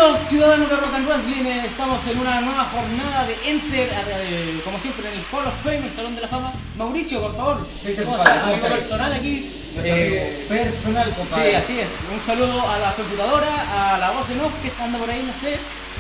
Bienvenidos ciudadanos de Rock and Wrestling, estamos en una nueva jornada de Enter, como siempre en el Hall of Fame, el Salón de la Fama. Mauricio, por favor, amigo personal aquí. Personal, compadre. Sí, así es. Un saludo a la computadora, a la voz en off que anda por ahí, no sé.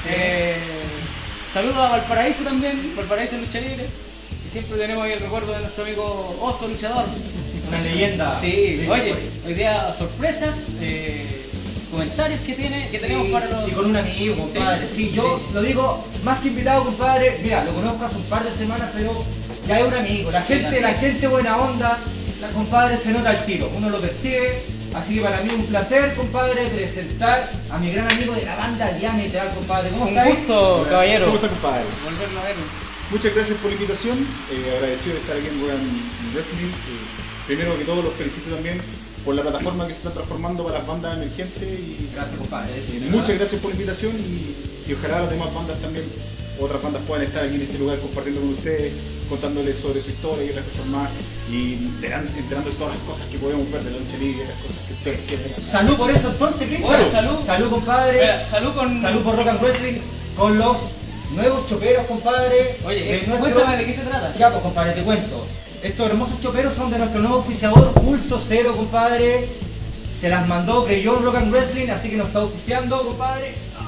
Saludo a Valparaíso también, Valparaíso Lucha Libre. Y siempre tenemos ahí el recuerdo de nuestro amigo Oso Luchador. Una leyenda. Sí, oye, hoy día sorpresas. Comentarios que tenemos para los... Y con un amigo, compadre. Sí, yo lo digo, más que invitado, compadre. Mira, lo conozco hace un par de semanas, pero ya es un amigo. La gente buena onda, compadre, se nota al tiro. Uno lo percibe. Así que para mí es un placer, compadre, presentar a mi gran amigo de la banda Diametral, compadre. ¿Cómo estás? Un gusto, caballero. ¿Cómo están, compadres? Volverlo a ver. Muchas gracias por la invitación. Agradecido de estar aquí en Rock and Wrestling. Primero que todo, los felicito también por la plataforma que se está transformando para las bandas emergentes. Y gracias, compadre. Muchas gracias por la invitación y ojalá las demás bandas también, otras bandas puedan estar aquí en este lugar compartiendo con ustedes, contándoles sobre su historia y otras cosas más y enterándose de todas las cosas que podemos ver de la lucha libre, las cosas que ustedes quieren. Salud por eso entonces, Cristian. Salud, compadre. Salud por Rock and Wrestling con los nuevos choperos, compadre. Oye, cuéntame de qué se trata. Ya, pues, compadre, te cuento. Estos hermosos choperos son de nuestro nuevo auspiciador Pulso Cero, compadre. Se las mandó Creyó Rock and Wrestling, así que nos está auspiciando, compadre.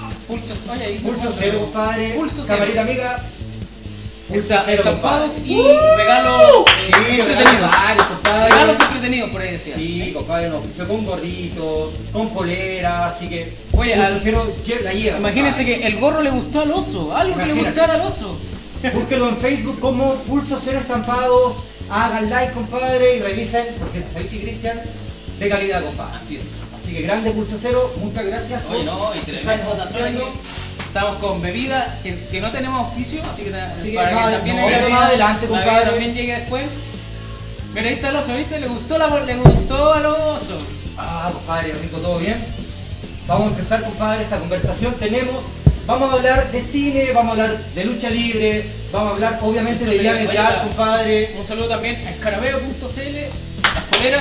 Pulso Cero, compadre. Pulso Cero. Camarita amiga. Pulso Cero, estampados compadre. y regalos entretenidos. Regalos entretenidos, por ahí decía. Sí, compadre, nos auspició con gorrito, con polera, así que... Oye, Pulso Cero la lleva. Imagínense que el gorro le gustó al oso, algo que le gustara al oso. Búsquelo en Facebook como Pulso Cero Estampados. Hagan like, compadre, y revisen, porque sabéis que Cristian, de calidad, compadre. Así es. Así que grande Pulso Cero, muchas gracias. Oye, no, y tremenda votación aquí. Estamos con bebida, que no tenemos auspicio, así que para que también más adelante, compadre. También llegue después. Mira, ahí está el oso, ¿viste? Le gustó al oso. Ah, compadre, rico, todo bien. Vamos a empezar, compadre, esta conversación. Vamos a hablar de cine, vamos a hablar de lucha libre, vamos a hablar obviamente de Diametral, compadre. Un saludo también a escarabeo.cl, las poleras.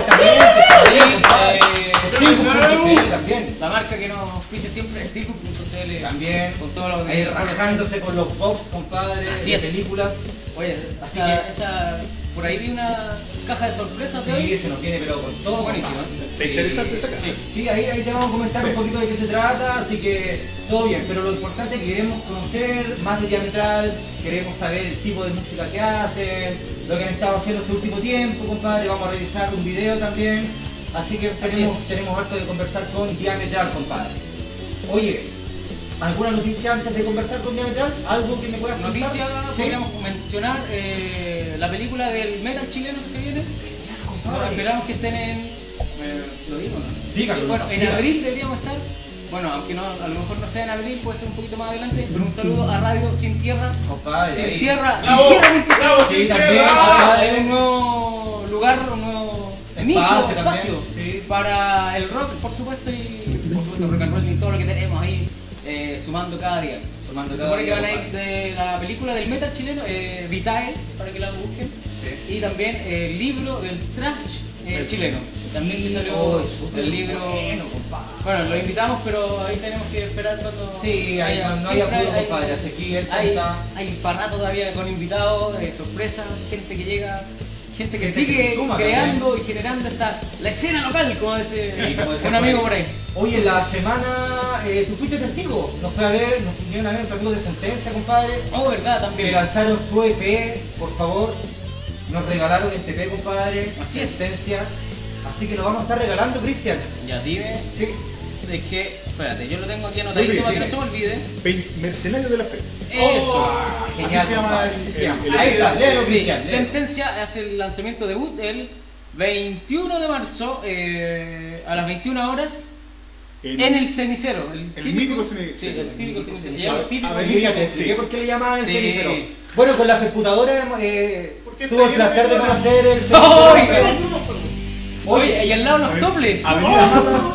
Exactamente, también. La marca que nos pise siempre, Steelbook.cl. También, con todo lo ahí rajándose con los box, compadre, así de es. películas. Oye, así que por ahí vi una caja de sorpresas. Sí, se nos viene, pero con todo buenísimo. Está interesante esa caja. Sí, ahí te vamos a comentar un poquito de qué se trata, así que todo bien, pero lo importante es que queremos conocer más de Diametral, queremos saber el tipo de música que hacen, lo que han estado haciendo este último tiempo, compadre. Vamos a revisar un video también, así que tenemos harto de conversar con Diametral, compadre. Oye, ¿alguna noticia antes de conversar con Diametral? ¿Algo que me puedas contar? Noticia, podríamos mencionar la película del metal chileno que se viene. Esperamos que estén ¿lo digo o no? Dígalo. Bueno, en abril deberíamos estar. Bueno, aunque no, a lo mejor no sea en abril, puede ser un poquito más adelante. Pero un saludo a Radio Sin Tierra. Compadre. Sin Tierra. Sí, también. Hay un nuevo lugar, un nuevo espacio sí, para el rock, por supuesto, y por supuesto rock and roll y todo lo que tenemos ahí, sumando cada día. Se supone que van a ir de la película del metal chileno, Vitae, para que la busquen, y también el libro del trash chileno. También que salió el libro. Bueno, lo invitamos, pero ahí tenemos que esperar cuando. Sí, no hay apuro, compadre. Hay parra todavía con invitados, sorpresas, gente que llega. Gente que sigue creando y generando la escena local, como dice un amigo por ahí. Oye, en la semana tú fuiste testigo, nos fue a ver, nos vinieron a ver nuestros amigos de Sentencia, compadre. Oh, verdad, también. Que lanzaron su EP, por favor. Nos regalaron este EP, compadre. Así es. Sentencia. Así que lo vamos a estar regalando, Cristian. Ya, dime. Sí. Es que, espérate, yo lo tengo aquí anotadito para que no se me olvide. Mercenarios de la Fe. Eso. Genial, así se llama el ahí está, léelo, Cristian. Sentencia hace el lanzamiento debut el 21 de marzo a las 21 horas en el cenicero. El mítico cenicero. Sí, el típico cenicero. ¿Qué por qué le llamaban el cenicero? Bueno, con la computadora tuve el placer de conocer el cenicero. Oye, y al lado los toples. Avenida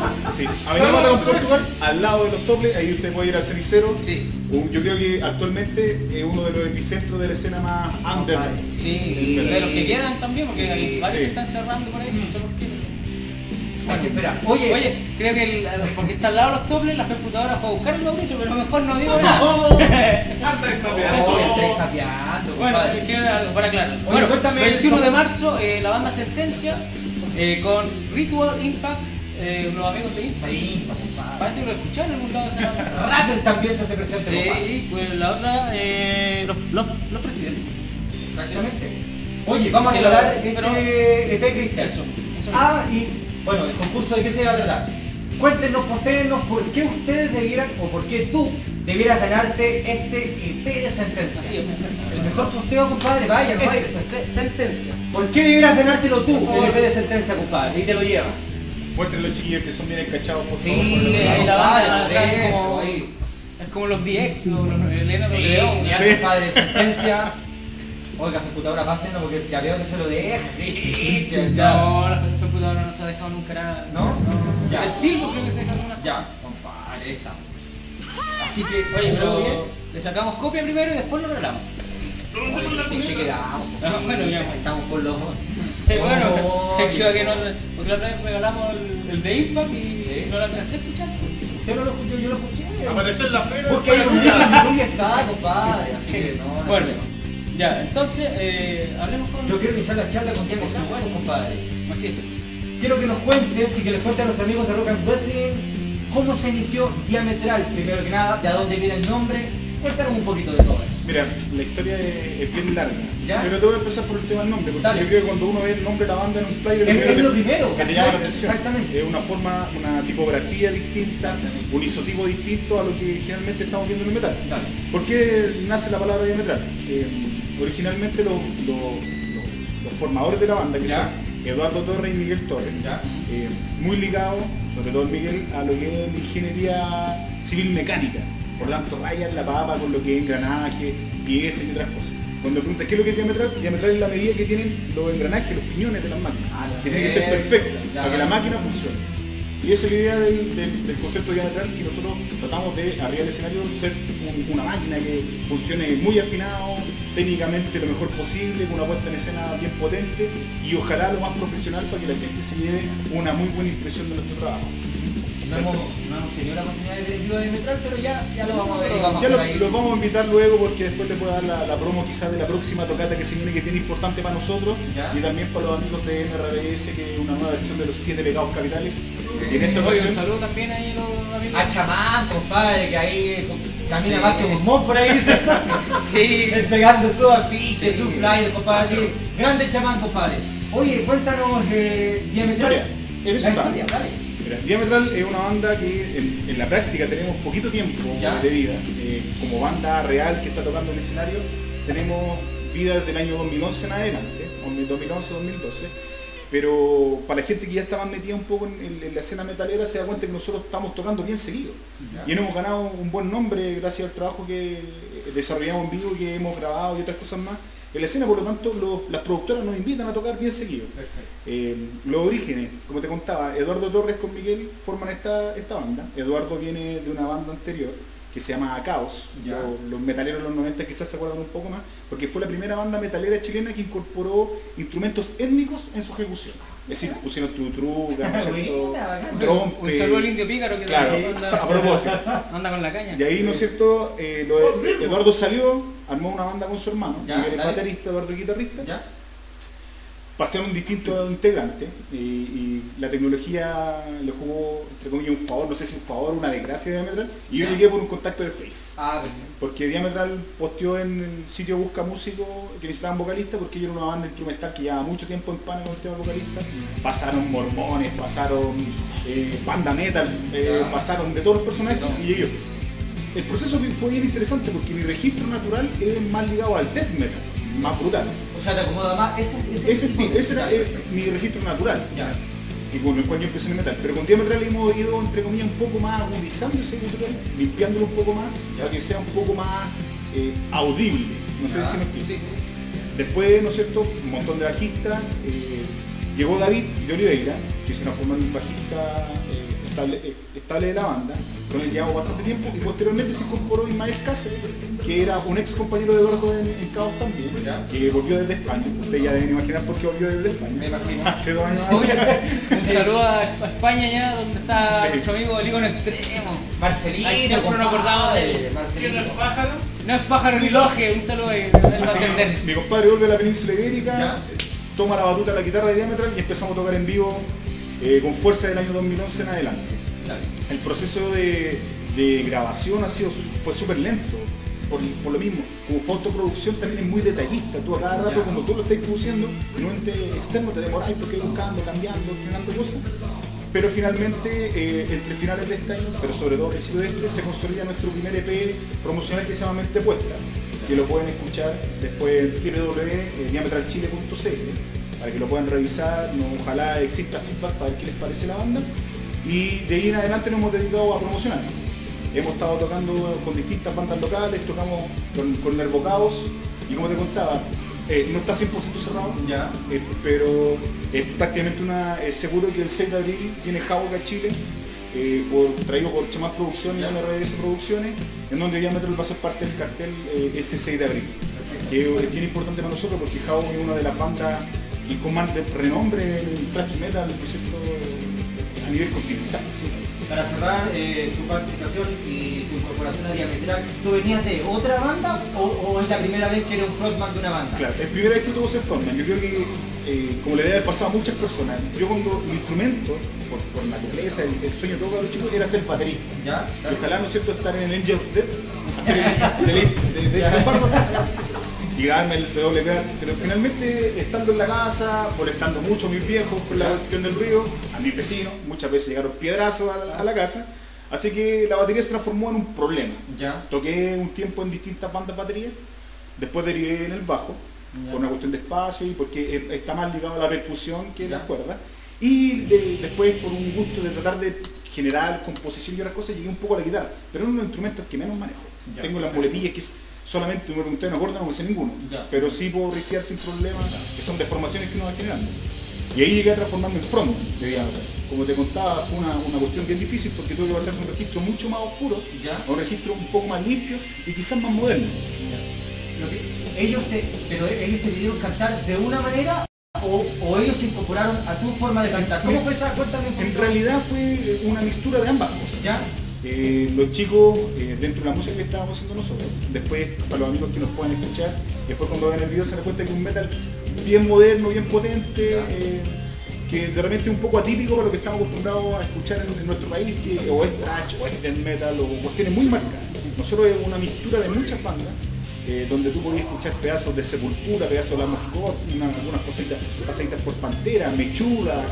Mata con Portugal, al lado de los toples, ahí usted puede ir al cenicero. Sí. Yo creo que actualmente es uno de los epicentros de la escena más under. Sí, de los que quedan también, porque hay varios que están cerrando por ahí, no sé por qué. Hay que esperar. Oye, creo que porque está al lado de los toples, la computadora fue a buscar el Mauricio, pero mejor no digo nada. Estáis sapeando, Bueno, compadre. es que para claro. Oye, Bueno, cuéntame, 21 de marzo, la banda Sentencia con Ritual Impact, unos amigos de Impact. Ahí, compadre. Parece que lo escucharon en algún lado esa banda. Rapper también se hace presente, compadre. Sí, pues la otra, los presidentes. Exactamente. Oye, vamos a regalar Pero- este EP Cristian. Eso. Ah, y bueno, el concurso de qué se va a tratar. Cuéntenos, postéennos por qué ustedes debieran, o por qué tú debieras ganarte este EP de Sentencia. Así es. El mejor posteo, compadre, vaya, no vaya. Sentencia. ¿Por qué debieras ganártelo tú, el EP de Sentencia, compadre? Y te lo llevas. Muestren los chiquillos que son bien encachados, por favor. Sí, por lo ahí menos. la banda, vaya, acá es dentro, como- ahí. Es como los DX o los Elena Sí, León. ya, Sí. compadre, Sentencia. Oiga, computadora, pásenlo porque ya veo que se lo deja. No, la computadora no se ha dejado nunca nada. ¿No? Ya. El Steve creo que se deja alguna. Ya, compadre, ahí estamos. Así que, Oye, ¿todo bien? pero le sacamos copia primero y después lo regalamos. Sí, que quedamos. Ah, bueno, ya. Estamos por los... Bueno, Oye, es que no, porque la otra vez regalamos el de Impact y Sí. no lo alcancé a escuchar. Usted no lo escuchó, yo lo escuché. Apareció en la feria. Porque hay un link en YouTube y está, compadre. Así que no, no. Bueno, ya, entonces hablemos con. Yo quiero iniciar la charla con Diego Blanco, compadre. Así es. Quiero que nos cuentes y que les cuentes a los amigos de Rock and Wrestling cómo se inició Diametral. Primero que nada, de dónde viene el nombre. Cuéntanos un poquito de todo eso. Mira, la historia es bien larga, ¿Ya? pero te voy a empezar por el tema del nombre, porque Dale. yo creo que cuando uno ve el nombre de la banda en un flyer, Es lo primero, que te llama la ¿cachai? atención. Exactamente. Es una forma, una tipografía distinta, un isotipo distinto a lo que generalmente estamos viendo en el metal. Dale. ¿Por qué nace la palabra diametral? Originalmente los formadores de la banda, que ¿Ya? son Eduardo Torres y Miguel Torres, ¿Ya? muy ligados, sobre todo el Miguel, a lo que es la ingeniería civil mecánica. Por lo tanto, rayan la papa con lo que es engranaje, piezas y otras cosas. Cuando preguntas qué es lo que es diametral, diametral es la medida que tienen los engranajes, los piñones de las máquinas. Que tiene que ser perfecta Ya. para que la máquina funcione. Y esa es la idea del concepto diametral, que nosotros tratamos de, arriba del escenario, ser una máquina que funcione muy afinado, técnicamente lo mejor posible, con una puesta en escena bien potente y ojalá lo más profesional para que la gente se lleve una muy buena impresión de nuestro trabajo. No hemos tenido la oportunidad de ver el video de Diametral, pero ya lo vamos a ver y vamos Ya a hacer ahí. los vamos a invitar luego porque después les puedo dar la promo quizás de la próxima tocata que se viene, que tiene importante para nosotros Ya. y también para los amigos de MRBS, que es una nueva versión de los 7 pecados capitales. Y en esta Oye, ocasión un saludo también ahí a los amigos. A Chamán, compadre, que ahí camina Sí. más que un mon por ahí, Sí. entregando sus afiches, Sí. sus flyers, compadre. Así, grande Chamán, compadre. Oye, cuéntanos, Diametral. Historia. En eso La está. historia, dale. Mira, Diametral es una banda que en la práctica tenemos poquito tiempo Ya. de vida. Como banda real que está tocando en el escenario, tenemos vida desde el año 2011 en adelante, 2011-2012. Pero para la gente que ya está más metida un poco en la escena metalera, se da cuenta que nosotros estamos tocando bien seguido. Ya. Y hemos ganado un buen nombre gracias al trabajo que desarrollamos en vivo, que hemos grabado y otras cosas más en la escena. Por lo tanto, las productoras nos invitan a tocar bien seguido. Perfecto. Los orígenes, como te contaba, Eduardo Torres con Miguel forman esta banda. Eduardo viene de una banda anterior que se llama Caos. Ya. Los metaleros de los 90 quizás se acuerdan un poco más, porque fue la primera banda metalera chilena que incorporó instrumentos étnicos en su ejecución. Es decir, pusieron tutruga, ¿no es cierto? Buena, bacán. Trompe. Un saludo al indio pícaro que Claro, a propósito. anda con la caña. Y ahí, ¿no es cierto? Eduardo salió, armó una banda con su hermano, Ya, Miguel es dale. baterista, Eduardo es guitarrista. ¿Ya? Pasaron distintos integrantes y la tecnología le jugó, entre comillas, un favor, no sé si un favor o una desgracia de Diametral, y yo Ya. llegué por un contacto de Face. Ah, perfecto. Porque Diametral posteó en el sitio Busca Músico que necesitaban vocalistas, porque yo era una banda instrumental que llevaba mucho tiempo en pana con el tema vocalista. Pasaron mormones, pasaron banda metal, Ya. pasaron de todos los personajes De todo. y ellos. El proceso fue bien interesante porque mi registro natural es más ligado al death metal, más brutal. O sea, te acomoda más ese Ese era perfecto. mi registro natural. Ya. Y con el cual yo empecé en el metal. Pero con Diametral hemos ido, entre comillas, un poco más agudizando ese gutural, limpiándolo un poco más, para que sea un poco más audible. No sé Ya. si me explico. Sí, sí. Después, ¿no es cierto?, un montón de bajistas. Llegó David de Oliveira, que se transformó en un bajista estable de la banda. Con él llevamos bastante tiempo y posteriormente se incorporó Ismael Cáceres, que era un ex compañero de Eduardo en Caos también, que volvió desde España. Ustedes ya deben imaginar por qué volvió desde España. Me imagino. Hace 2 años. Un saludo a España ya, donde está nuestro amigo el ícono extremo. Marcelino, Ahí siempre nos acordamos de él. Marcelino. ¿Quién es pájaro? No es pájaro ni loje, un saludo ahí. Él va a Así que entender. mi compadre vuelve a la península ibérica, Ya. toma la batuta de la guitarra de Diametral y empezamos a tocar en vivo con fuerza del año 2011 en adelante. El proceso de grabación fue súper lento, por lo mismo. Como fotoproducción también es muy detallista. Tú a cada rato, como tú lo estás produciendo, en un ente externo te demoráis porque buscando, cambiando, estrenando cosas. Pero finalmente, entre finales de este año, pero sobre todo principio de este, se consolida nuestro primer EP promocional que se llama Mente Puesta, que lo pueden escuchar después en www.diametralchile.cl para que lo puedan revisar. Ojalá exista feedback para ver qué les parece la banda. Y de ahí en adelante nos hemos dedicado a promocionar. Hemos estado tocando con distintas bandas locales, tocamos con Nervocaos y como te contaba, no está 100% cerrado, pero es prácticamente seguro que el 6 de abril viene Havoc a Chile, traído por Chamás Producciones y RDS Producciones, en donde Diametral va a ser parte del cartel ese 6 de abril, que es bien importante para nosotros porque Havoc es una de las bandas y con más de renombre en el thrash metal, por cierto, a nivel continental. Para cerrar tu participación y tu incorporación a Diametral, ¿tú venías de otra banda o es la primera vez que eres un frontman de una banda? Claro, es la primera vez que tuvo ser frontman. Yo creo que, como le debe haber pasado a muchas personas, yo cuando mi instrumento, por naturaleza, el sueño de todo los chicos era ser baterista. ¿Ya? Y ojalá, ¿no es cierto?, estar en el Angel of Death, hacer el Leopardo y darme el PWA, pero finalmente estando en la casa, molestando mucho a mis viejos por la cuestión del ruido, a mis vecinos, muchas veces llegaron piedrazos a la casa, así que la batería se transformó en un problema. Toqué un tiempo en distintas bandas de batería, después derivé en el bajo, por una cuestión de espacio y porque está más ligado a la percusión que las cuerdas, y después por un gusto de tratar de generar composición y otras cosas, llegué un poco a la guitarra, pero es uno de los instrumentos que menos manejo. Tengo las muletillas que solamente me pregunté una cuerda, no me sé ninguno, pero sí puedo risquear sin problemas, que son deformaciones que uno va generando. Y ahí llegué a transformarme en frontman de Diametral. Como te contaba, fue una cuestión bien difícil porque tuve que pasar de un registro mucho más oscuro a un registro un poco más limpio y quizás más moderno. ¿Ellos te pidieron cantar de una manera o ellos se incorporaron a tu forma de cantar? ¿Cómo fue esa? Cuéntame un poco. En realidad fue una mixtura de ambas cosas. Los chicos, dentro de la música que estábamos haciendo nosotros, después para los amigos que nos puedan escuchar, después cuando vean el video se dan cuenta que es un metal bien moderno, bien potente, que de repente es un poco atípico para lo que estamos acostumbrados a escuchar en nuestro país, que o es thrash, o es death metal, o cuestiones muy marcadas. Nosotros es una mixtura de muchas bandas, donde tú podías escuchar pedazos de Sepultura, pedazos de Lamb of God, algunas cositas pasaditas por Pantera, Mechuda.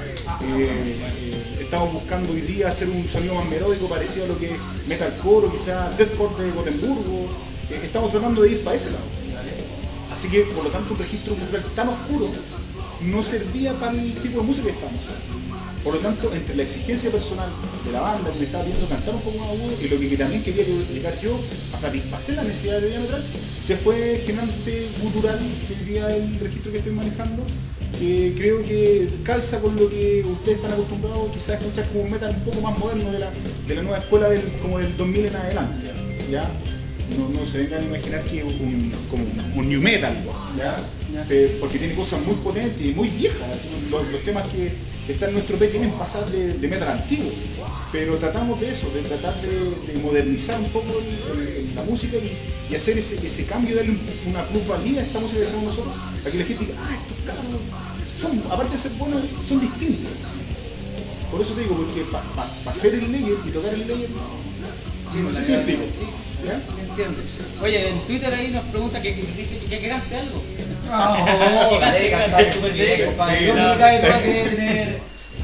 Estamos buscando hoy día hacer un sonido más melódico parecido a lo que es metalcore o quizás deathcore de Gotemburgo. Estamos tratando de ir para ese lado. Así que por lo tanto un registro cultural tan oscuro no servía para el tipo de música que estábamos haciendo. Por lo tanto, entre la exigencia personal de la banda que me estaba viendo cantar un poco más agudo y lo que también quería llegar yo a satisfacer la necesidad de Diametral, se fue generando este gutural, que diría el registro que estoy manejando, que creo que calza con lo que ustedes están acostumbrados quizás a escuchar como un metal un poco más moderno de la nueva escuela como del 2000 en adelante. ¿Ya? No se vengan a imaginar que es como un new metal, porque tiene cosas muy potentes y muy viejas. Los temas que están en nuestro EP tienen pasadas de metal antiguo, pero tratamos de eso, de tratar de modernizar un poco la música y hacer ese cambio, darle una plusvalía a esta música que hacemos nosotros, para que la gente diga, estos cabros aparte de ser buenos, son distintos. Por eso te digo, porque para ser el layer y tocar el layer, no sé si me explico. Entiendo. Oye, en Twitter ahí nos pregunta que dice que cante algo. Dale, cantar súper bien, compadre. Yo creo que debe tener.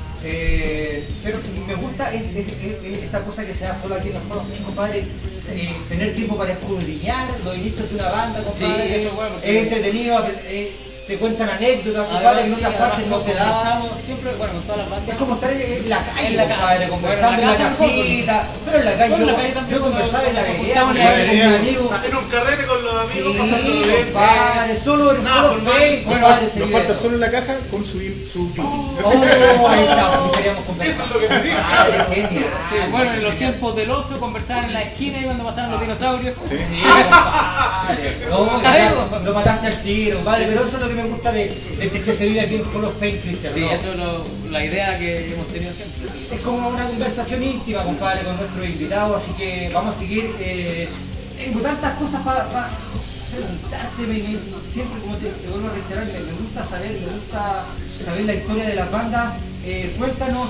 Pero me gusta esta cosa que se da solo aquí en los foros, compadre. Tener tiempo para escudriñar los inicios de una banda, compadre. Sí, eso es bueno. Es entretenido te cuentan anécdotas, Además, compadre, que en sí, otras además, partes no se da. conversamos siempre, bueno, con todas las bandas. Es como estar en la calle, En la compadre, calle. conversando Bueno, en la en la casa casita, pero en la calle, Bueno, en la calle también yo conversaba en la cuando vereda con juntábamos mi en la amigo. En un carrete con los amigos Sí, pasándolo bien. compadre, solo en Nada, solo por fe, mal. compadre, se Nos vive falta eso. solo en la caja con su piti. Oh, ahí estamos, queríamos Eso conversar. es lo que te digo. Ah, genial. Sí, bueno, en los tiempos del oso conversaban en la esquina y cuando pasaban los dinosaurios. Sí. Compadre, no, Ay, lo mataste al tiro, compadre, pero eso es lo que me gusta de que se vive aquí en Hall of Fame, Cristian. Sí, ¿no? eso es la idea que hemos tenido siempre. Es como una conversación íntima, compadre, con nuestros invitados, así que vamos a seguir. Tengo tantas cosas para preguntarte, siempre como te vuelvo a reiterar, me gusta saber la historia de las bandas. Cuéntanos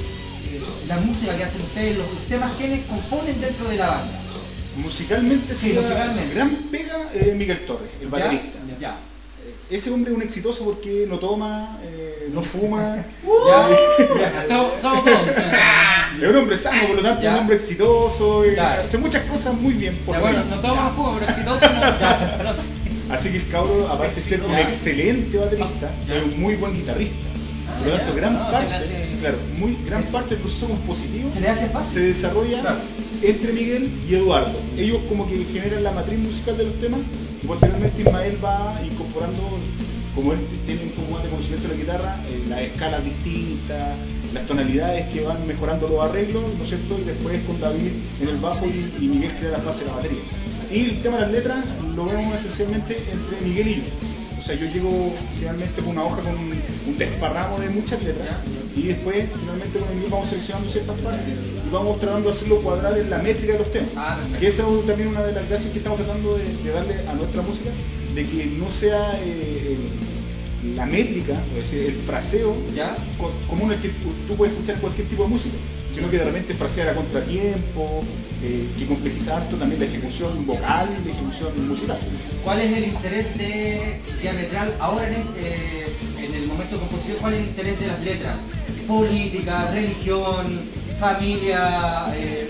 la música que hacen ustedes, los temas que componen dentro de la banda. Musicalmente, Sí, sería musicalmente. gran pega Miguel Torres, el baterista. Ya. Ese hombre es un exitoso porque no toma, no fuma. Somos todos. Es un hombre sano, por lo tanto, Ya. un hombre exitoso. Claro. Hace muchas cosas muy bien. Por Ya, lo bueno, menos. no todos fumo, pero exitoso no sé. Así que el cabro, aparte de ser un Ya. excelente baterista, es un muy buen guitarrista. Por lo ya. tanto, gran No, se parte, le hace- claro, gran parte del proceso compositivo ¿Se le hace fácil? se desarrolla Claro. entre Miguel y Eduardo. Ellos como que generan la matriz musical de los temas y posteriormente Ismael va incorporando, como él tiene un poco más de conocimiento de la guitarra, las escalas distintas, las tonalidades que van mejorando los arreglos, ¿no es cierto? Y después con David en el bajo y Miguel crea la base de la batería. Y el tema de las letras lo vemos esencialmente entre Miguel y yo. O sea, yo llego finalmente con una hoja con un desparramo de muchas letras y después finalmente con el Miguel vamos seleccionando ciertas partes y vamos tratando de hacerlo cuadrar en la métrica de los temas. Perfecto. Que esa es también una de las gracias que estamos tratando de darle a nuestra música, de que no sea la métrica, es decir, el fraseo ¿Ya? común el que tú puedes escuchar en cualquier tipo de música, sino que de repente frasear a contratiempo, que complejiza harto también la ejecución vocal y la ejecución musical. ¿Cuál es el interés de Diametral ahora en el momento de composición? ¿Cuál es el interés de las letras? Política, religión, familia,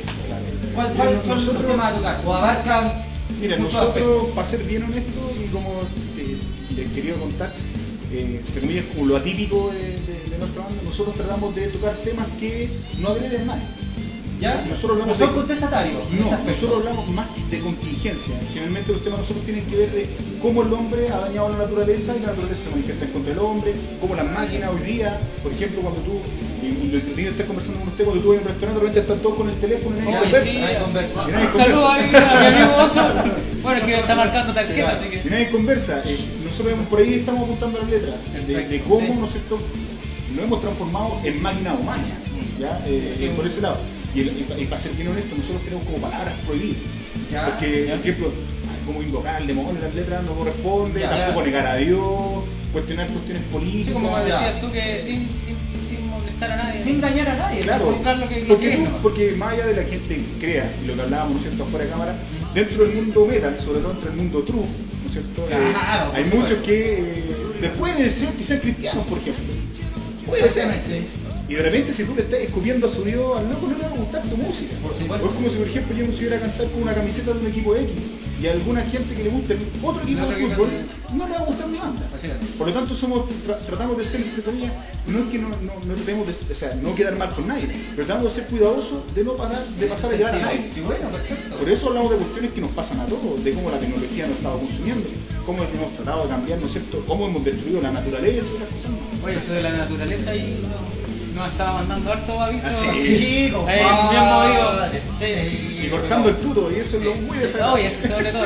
¿cuáles son los temas a tocar? ¿O abarcan? Mira, muchos nosotros, para ser bien honesto y como les quería contar, entre comillas, como lo atípico de nuestra banda, nosotros tratamos de tocar temas que no agreden más. ¿Ya? Nosotros ¿No hablamos son de- contestatarios? en ese No, aspecto? nosotros hablamos más de contingencia. Generalmente los temas nosotros tienen que ver de cómo el hombre ha dañado la naturaleza y la naturaleza se manifiesta en contra del hombre, cómo las máquinas hoy día, por ejemplo, cuando tú, y lo entretenido estar conversando con usted, cuando tú vas a un restaurante, de repente están todos con el teléfono y nadie Oye, conversa. sí, Nadie conversa. Y nadie Saludos conversa. a mi amigo Oso. Bueno, que está marcando tarjeta, así que. Y nadie conversa. Nosotros por ahí estamos apuntando a las letras, de cómo, Sí. ¿no es cierto?, nos hemos transformado en máquina humana, ¿ya? Por ese lado. Y para ser bien honesto, nosotros tenemos como palabras prohibidas. Ya, Porque, por ejemplo, como invocar al demonio en las letras no corresponde, Ya. tampoco negar a Dios, cuestionar cuestiones políticas. Sí, como Ya. decías tú, que sin molestar a nadie. Sin dañar a nadie. Claro, mostrar lo que porque, es, ¿no? porque más allá de la gente crea, y lo que hablábamos, ¿no es cierto?, fuera de cámara, dentro del mundo metal, sobre todo entre el mundo true, ¿no es cierto?, Claro, hay por muchos que después de ser que sean cristianos, por ejemplo. Puede ser. Exactamente. Y de repente si tú le estás escupiendo a su Dios, al loco no le va a gustar tu música. Por supuesto. O es como si por ejemplo yo me subiera a cansar con una camiseta de un equipo X y a alguna gente que le guste otro equipo de fútbol, no le va a gustar mi banda. Así es. Por lo tanto tratamos de ser, entre comillas, no es que no tratemos de, o sea, no quedar mal con nadie, pero tratamos de ser cuidadosos de no pasar a llevar a nadie. Sí, bueno, perfecto. Por eso hablamos de cuestiones que nos pasan a todos, de cómo la tecnología nos estaba consumiendo, cómo hemos tratado de cambiar, ¿no es cierto?, cómo hemos destruido la naturaleza y las cosas más. Oye, eso de la naturaleza ahí nos estaba mandando harto aviso. Ah, sí. Sí, compadre. Bien movido. Sí. Y cortando el tuto, y eso es lo muy desagradable. Oye, eso sobre todo.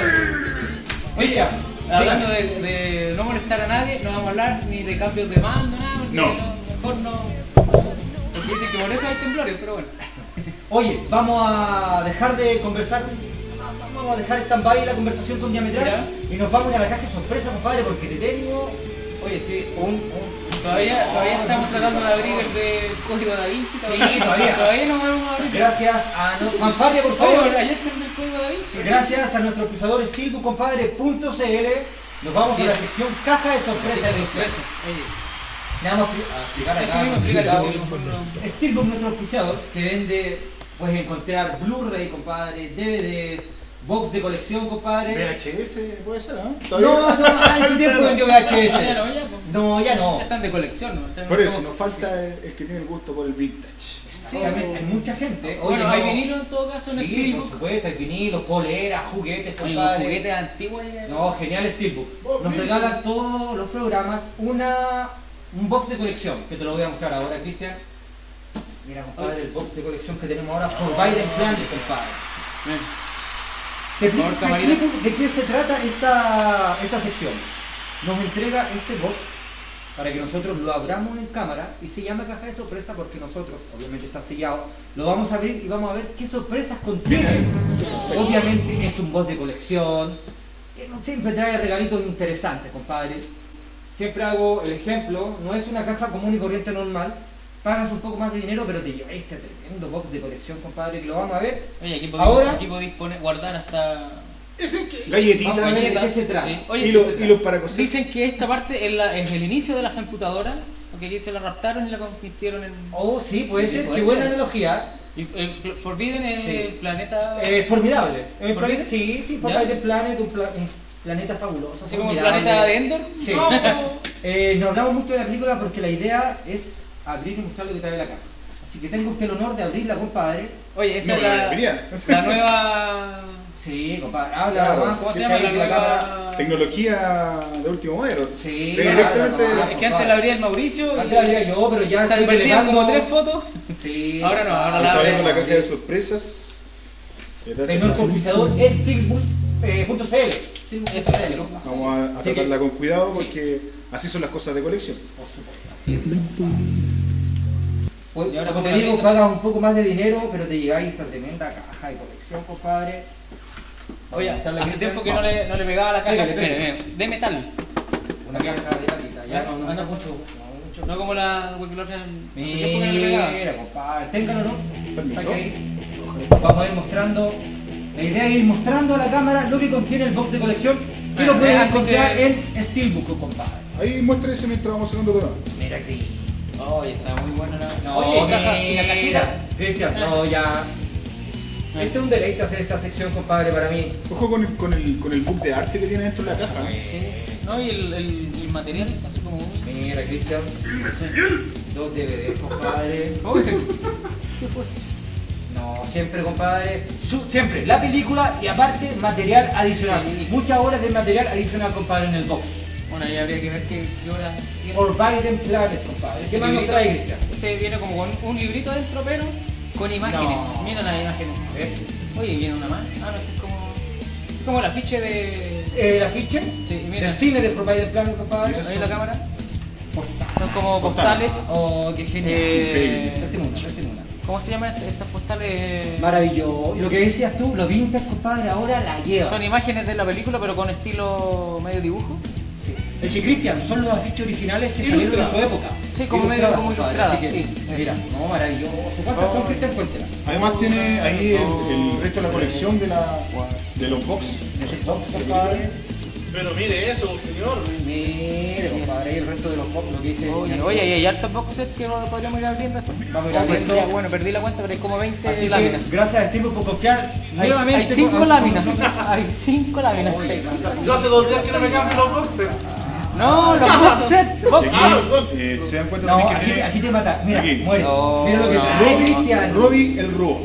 Oye, Ya, hablando de no molestar a nadie, no vamos a hablar ni de cambios de mando, nada. Porque No. Mejor no. Porque dicen que por eso hay temblores, pero bueno. Oye, vamos a dejar de conversar, vamos a dejar stand-by la conversación con Diametral Ya. y nos vamos a la caja de sorpresa, compadre, porque te tengo Oye, sí, todavía estamos tratando de abrir el de Código Da Vinci. todavía. Todavía no vamos a abrir. gracias a Juan Fabio, por favor. Oye, ayer prendí el Código Da Vinci. Gracias a nuestro pisador steelbookcompadre.cl nos vamos Sí, a la es. sección caja de sorpresas. De sorpresas. Oye, Le vamos a explicar eso acá. mismo explica el mejor. Steelbook, nuestro auspiciador, que vende, puedes encontrar Blu-ray, compadre, DVDs, box de colección, compadre. VHS puede ser, ¿no? No, en su tiempo vendió Ya VHS. no, ya, pues. No, ya no. Ya están de colección, ¿no? Están Por eso, como- nos falta el que tiene el gusto por el vintage. Obviamente, hay mucha gente. Bueno, Oye, hay no. vinilo en todo caso en Sí, Steelbook. por supuesto, hay vinilos, poleras, juguetes, Oye, los compadre. juguetes antiguos. No, genial Steelbook. Nos regalan todos los programas un box de colección, que te lo voy a mostrar ahora, Cristian. Mira, compadre, el box de colección que tenemos ahora, Forbidden Planet, compadre. Te Por favor, explico camarita. de qué se trata esta sección. Nos entrega este box para que nosotros lo abramos en cámara y se llama caja de sorpresa porque nosotros, obviamente está sellado, lo vamos a abrir y vamos a ver qué sorpresas contiene. Obviamente es un box de colección, siempre trae regalitos interesantes, compadre. Siempre hago el ejemplo, no es una caja común y corriente normal, pagas un poco más de dinero pero te llevas este tremendo box de colección, compadre, que lo vamos a ver. Oye, Ahora- aquí podéis guardar hasta... Galletitas. Vamos a ver de qué galletas, se trata. sí. Oye, Hilos para coser. dicen que esta parte es el inicio de la computadora, porque aquí se la raptaron y la convirtieron en... Oh, sí, puede Sí, ser, puede qué buena ser. analogía. Y el Forbidden es Sí. el planeta... Formidable. ¿Forbidden? Sí, ¿Ya? Forbidden Planet, un planeta fabuloso. así como el formidable. planeta de Endor. Sí. No hablamos mucho de la película porque la idea es abrir y mostrar lo que trae la caja. Así que tenga usted el honor de abrirla, compadre. Oye, esa No, es la debería. nueva... Sí, compadre. Habla Claro. nomás, ¿Cómo se deja llama? ahí La que cámara- nueva... Tecnología de último modelo. Sí, Directamente. habla nomás. Es que antes la abría el Mauricio Antes la abría yo, pero ya se estoy invertían como delegando. 3 fotos. Sí. Ahora no, ahora la Está abre. viendo la caja de sorpresas. En nuestro oficiador es steelbook.cl. Eso es. Vamos a Así que- tratarla con cuidado sí. porque así son las cosas de colección. Por supuesto. Así es. Pues, Y ahora como como te la digo, tienda- pagas un poco más de dinero, pero te lleváis esta tremenda caja de colección, compadre. Oye, Está la hace Cristian. tiempo que no le pegaba la caja Pégale, pégale. de metal. Una caja de latita, ya no Ah, no. mucho. No mucho. No como la Wikilogia. Hace tiempo que no le pegaba. Mira, compadre, téngalo, ¿no? Permiso. Saque ahí. Vamos a ir mostrando. La idea es ir mostrando a la cámara lo que contiene el box de colección, que Bueno, lo puedes antes encontrar que- en Steelbook, compadre. Ahí muestra ese mientras vamos sacando tema. Mira aquí. Oye, está muy buena la. No, Oye, y la cajita. mira, Cristian, no, ya. Este es un deleite hacer esta sección, compadre, para mí. Ojo con el book de arte que tiene dentro de la caja. Sí. No, y el material así como. Mira, Cristian. Dos DVDs, compadre. Oye, ¿qué fue? No, siempre, compadre. Siempre, la película y aparte material adicional. Sí. Muchas horas de material adicional, compadre, en el box. Bueno, ahí habría que ver qué hora tiene. Forbidden Planet, compadre. ¿Qué más nos trae, Cristian? Este viene como con un librito adentro, pero con imágenes. No. Mira las imágenes. A ver. Oye, viene una más. Ah, no, este es como. Es como el afiche de. El afiche Sí, mira. del cine de Forbidden Planet, compadre. Eso Ahí la cámara. Postal. Son como postales. Oh, qué genial. Présteme una, présteme una. ¿Cómo se llaman estas postales? Maravilloso. Y lo que decías tú, los vintage, compadre, ahora la lleva. Son imágenes de la película, pero con estilo medio dibujo. Sí. Es que Cristian, son los afiches originales que salieron en su época. Sí, como medio como compadre, ilustradas, así que, sí. Mira, no, maravilloso. ¿Cuántas son, Cristian? Cuéntela. Además tiene ahí el resto de la colección de los box. El box, compadre. Pero mire eso, señor. Mire, compadre, ahí el resto de los box, lo que dice. Oye, y hay hartos box sets que podríamos ir abriendo esto. Vamos a ir abriendo. Ya, bueno, perdí la cuenta, pero hay como 20 Así que, láminas. gracias a Steve por confiar Hay nuevamente. 5 con- láminas. con nosotros. Hay 5 láminas. seis. Yo hace 2 días que no me cambio los boxers. No, los box sets. Box Aquí, set. se dan cuenta No, también que aquí, tiene aquí te mata. Mira, Aquí. muere. No, Mira lo que no. trae, Cristian. Robbie el robot.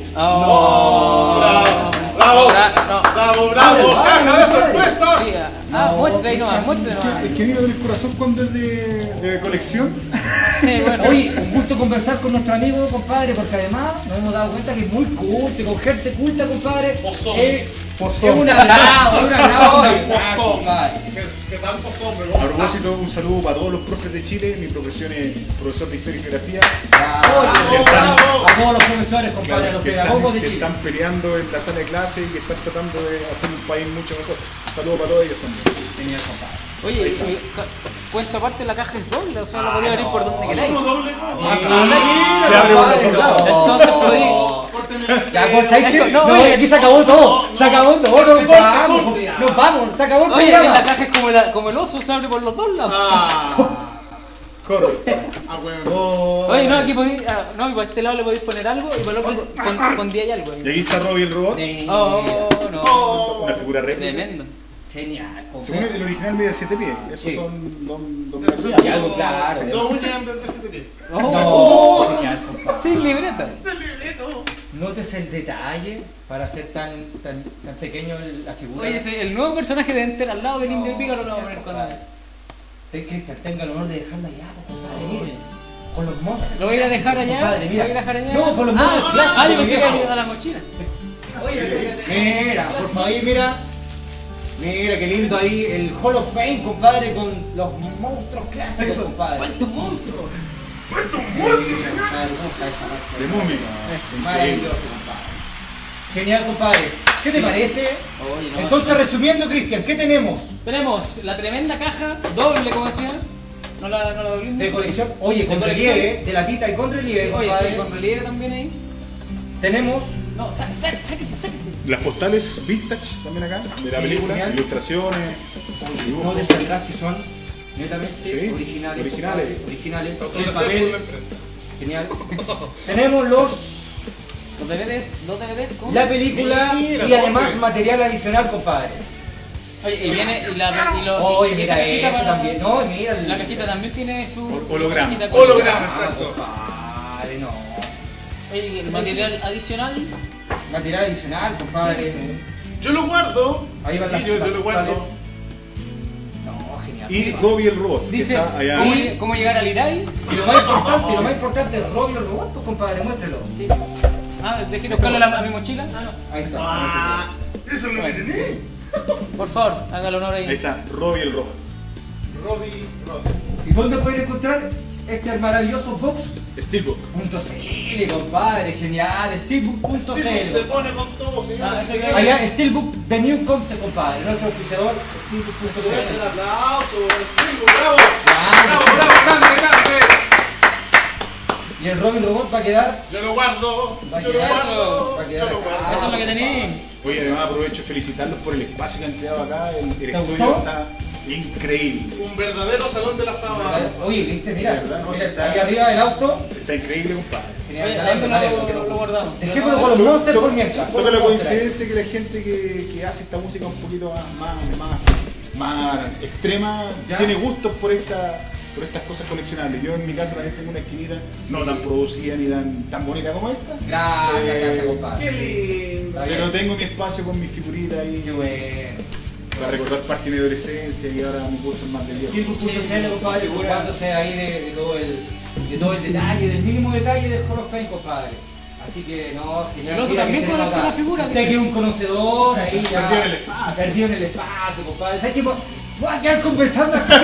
Oh, Bravo, bravo, No. bravo, bravo. Caja de sorpresas. Sí, muestra ahí nomás, muestra nomás. El que vive del corazón cuando es de colección. Sí, bueno. Oye, un gusto conversar con nuestro amigo, compadre, porque además nos hemos dado cuenta que es muy culto, con gente culta, compadre. Pozón. Es Pozón. un agrado, Pozón. compadre. Que tan pozón, A propósito, un saludo para todos los profes de Chile. Mi profesión es profesor de Historia y Geografía. Bravo, bravo. a todos los profesores, compadre, a los que pedagogos de que Chile. están peleando en la sala de clase y que están tratando de hacer un país mucho mejor. Un saludo para todos ellos también. Genial, compadre. Oye, cuenta aparte la caja es doble, o sea, lo podría abrir por donde queráis. ¿Cómo doble? Se abre por los dos lados. Entonces podéis. Ya, ¿sabes qué? No, No, oye. aquí se acabó todo. Se acabó todo. Nos vamos. Nos vamos. Se acabó el Oye, la programa. caja es como el oso, se abre por los dos lados. Ah. Correcto. Ah, bueno. Oh, Oye, no, aquí podéis, no, y por este lado le podéis poner algo y por el otro pondría algo. Y aquí está Robbie el robot. Oh, no. Oh. Una figura réplica. Tremendo. Genial, Según el original mide 7 pies. Esos Sí. son dos Eso metros. Ya, algo claro. Dos uñas en vez de 7 pies. Oh. No, genial, compadre. Sin libreta. Ese libreto. Nótese el detalle para ser tan pequeño la figura. Oye, el nuevo personaje de Enter al lado del Indio Pícaro lo vamos a poner con compadre. Cristian, tenga el honor de dejarlo allá, compadre, mire. Con los monstruos. Lo voy a ir a dejar allá. Compadre, Lo mira. voy a ir a dejar allá. No, con los monstruos clásicos. Ah, yo pensé que mira. había ido a la mochila. Mira, por favor, mira. Mira qué lindo ahí el Hall of Fame, compadre, con los monstruos clásicos, compadre. ¿Cuántos monstruos? De momia. Maravilloso, compadre. Genial, compadre. ¿Qué te parece? Oye, no. Entonces, resumiendo, Cristian, ¿qué tenemos? Tenemos la tremenda caja, doble como decía. No la doblimos. De colección, oye, De con colección. relieve, de la pita y con relieve, Oye, compadre. sí, con relieve también ahí. Tenemos No, sáquese. Las postales vintage también acá, de la Sí, película, genial. ilustraciones, dibujos. no de atrás que son netamente Sí, originales. originales. compadre, originales. El Autorizado por la papel, empresa. genial. Tenemos los Los DVDs con... la película Mira, y además hombre. material adicional, compadre. Oye, y viene Oye, y mira cajita eso para- también. No, mira. La cajita también tiene su... Holograma. cajita con- Holograma, Ah, exacto. compadre, no. Oye, el material adicional... Material adicional, compadre. Yo lo guardo. Ahí van las Yo lo guardo. postales. No, genial. Y Robbie el robot, que Dice, está allá. ¿cómo llegar al Irai? Y lo más importante es Robbie el robot, pues, compadre, muéstrelo. Sí. Ah, déjeme buscarlo a mi mochila. Ah, no. Ahí está. Ah, eso es lo que tenés. Por favor, haga el honor ahí. Ahí está, Robbie el robot. Roddy. ¿Y dónde pueden encontrar este maravilloso box? Steelbook. .cl, compadre, genial, Se steelbook.cl. pone con todo, señor. Allá, Steelbook de New Concept, compadre, nuestro oficiador, Fuerte el steelbook.cl. aplauso. Bravo. Bravo. Bravo, grande, grande. Y el Robin Robot va a quedar. Yo lo guardo. Va a Yo lo quedar guardo. va a quedar Yo lo acá. guardo. Eso es lo que tenéis. Oye, además aprovecho de felicitarlos por el espacio que han creado acá. El ¿Te estudio gustó? está increíble. Un verdadero salón de la fama. Oye, viste, mira, De verdad, no, mira, está- ahí arriba del auto. Está increíble, compadre. Oye, ¿dónde lo guardamos? Dejémoslo con los monsters por mientras. Toca la coincidencia que la gente que hace esta música un poquito más extrema Ya. tiene gustos por estas cosas coleccionables. Yo en mi casa también tengo una esquinita no tan producida ni tan bonita como esta. Gracias, gracias, Qué compadre. lindo. Está bien. Pero tengo mi espacio con mi figurita ahí Qué bueno. para recordar parte de mi adolescencia y ahora mi gusto es más de viejo. Steelbook.cl, compadre, ocupándose ahí de todo el detalle, del mínimo detalle del Hall of Fame, compadre. Así que no, genial. El oso Mira también que tenemos conoce acá. la figura, Usted dice. que es un conocedor ahí ya. Perdido en el espacio. Perdido en el espacio, compadre. ¿Sabes qué? Voy a quedar conversando aquí.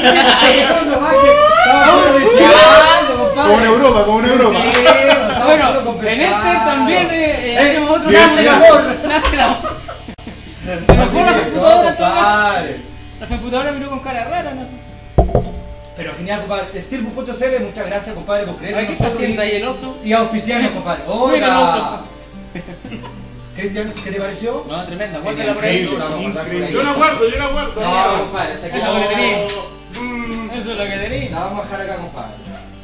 Estamos deseando, compadre. Como en Europa, como en Europa. Sí, estamos Bueno, puro en conversando. este también hacemos otro... Nace el amor. Nace el amor. Se nos fue la computadora en todo caso. compadre. La computadora miró con cara rara, no sé. Pero genial, compadre. Steelbook.cl, muchas gracias, compadre, por creer Ay, en ¿qué está nosotros haciendo ahí el oso? y auspiciarnos, compadre. Mira el Hola. oso. Cristian, ¿qué te pareció? No, tremenda, guárdala por ahí. Increíble, Vamos a guardar por ahí. Yo la guardo, yo la guardo. No, compadre, esa que Eso la es lo que vamos tenéis. Mm. Eso es lo que tenéis. La vamos a dejar acá, compadre.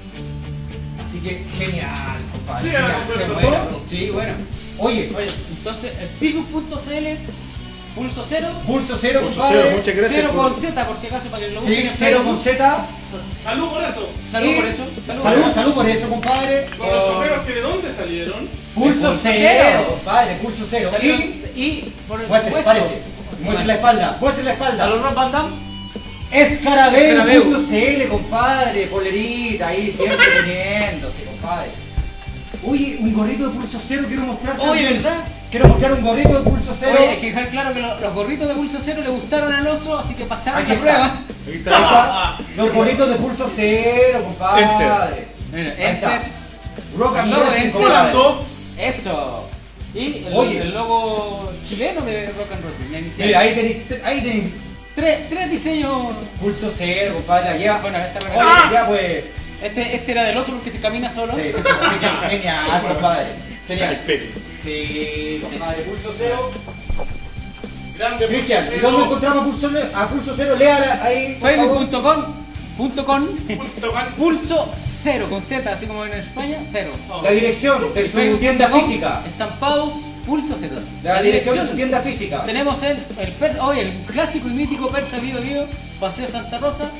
Así que genial, compadre. Sí, genial. pues, ¿Te bueno. gustó? Sí, bueno. Oye, Oye, entonces, steelbook.cl, pulso cero, pulso cero, Pulso compadre. cero, muchas gracias. cero por- con Z, por si acaso, para que lo Sí, busquen en cero con Facebook. Z. Salud por eso. Salud Y- por eso. Salud por eso, compadre. Con los choferos que de dónde salieron. Pulso Pulso cero, cero. compadre, pulso cero. Salud. Y Y, por muestre, supuesto, párese. Muestre la espalda, muestre la a espalda. los Rock Van Damme. Escarabeo.cl, compadre, polerita ahí siempre teniéndose, compadre. Uy, un gorrito de pulso cero quiero mostrar. Oye, también. ¿verdad? Quiero mostrar un gorrito de pulso cero. Oye, hay que dejar claro que los gorritos de pulso cero le gustaron al oso, así que pasaron Aquí la está. prueba. Ahí Ahí está. está, los gorritos de pulso cero, compadre. Mira, Ahí está. Enter. Rock and El logo de Wrestling, Enter. compadre. Volando. Eso. Y Oye. el logo chileno de Rock and Roll. la inicial. Mira, ahí tenéis Tres diseños. pulso cero, compadre. Allá. Bueno, esta Oye, regalada. ya pues. Este era del oso porque se camina solo. Sí, genial, compadre. El Genial. pelo. Sí, compadre, pulso cero. Grande Cristian, pulso ¿y dónde cero. encontramos a pulso cero? Léala ahí, por favor. Facebook.com Pulso 0 con Z, así como en España, 0. La dirección de su tienda física. Estampados Pulso Z. La dirección de su tienda física. Tenemos el clásico y mítico Persa Bio Bio, Paseo Santa Rosa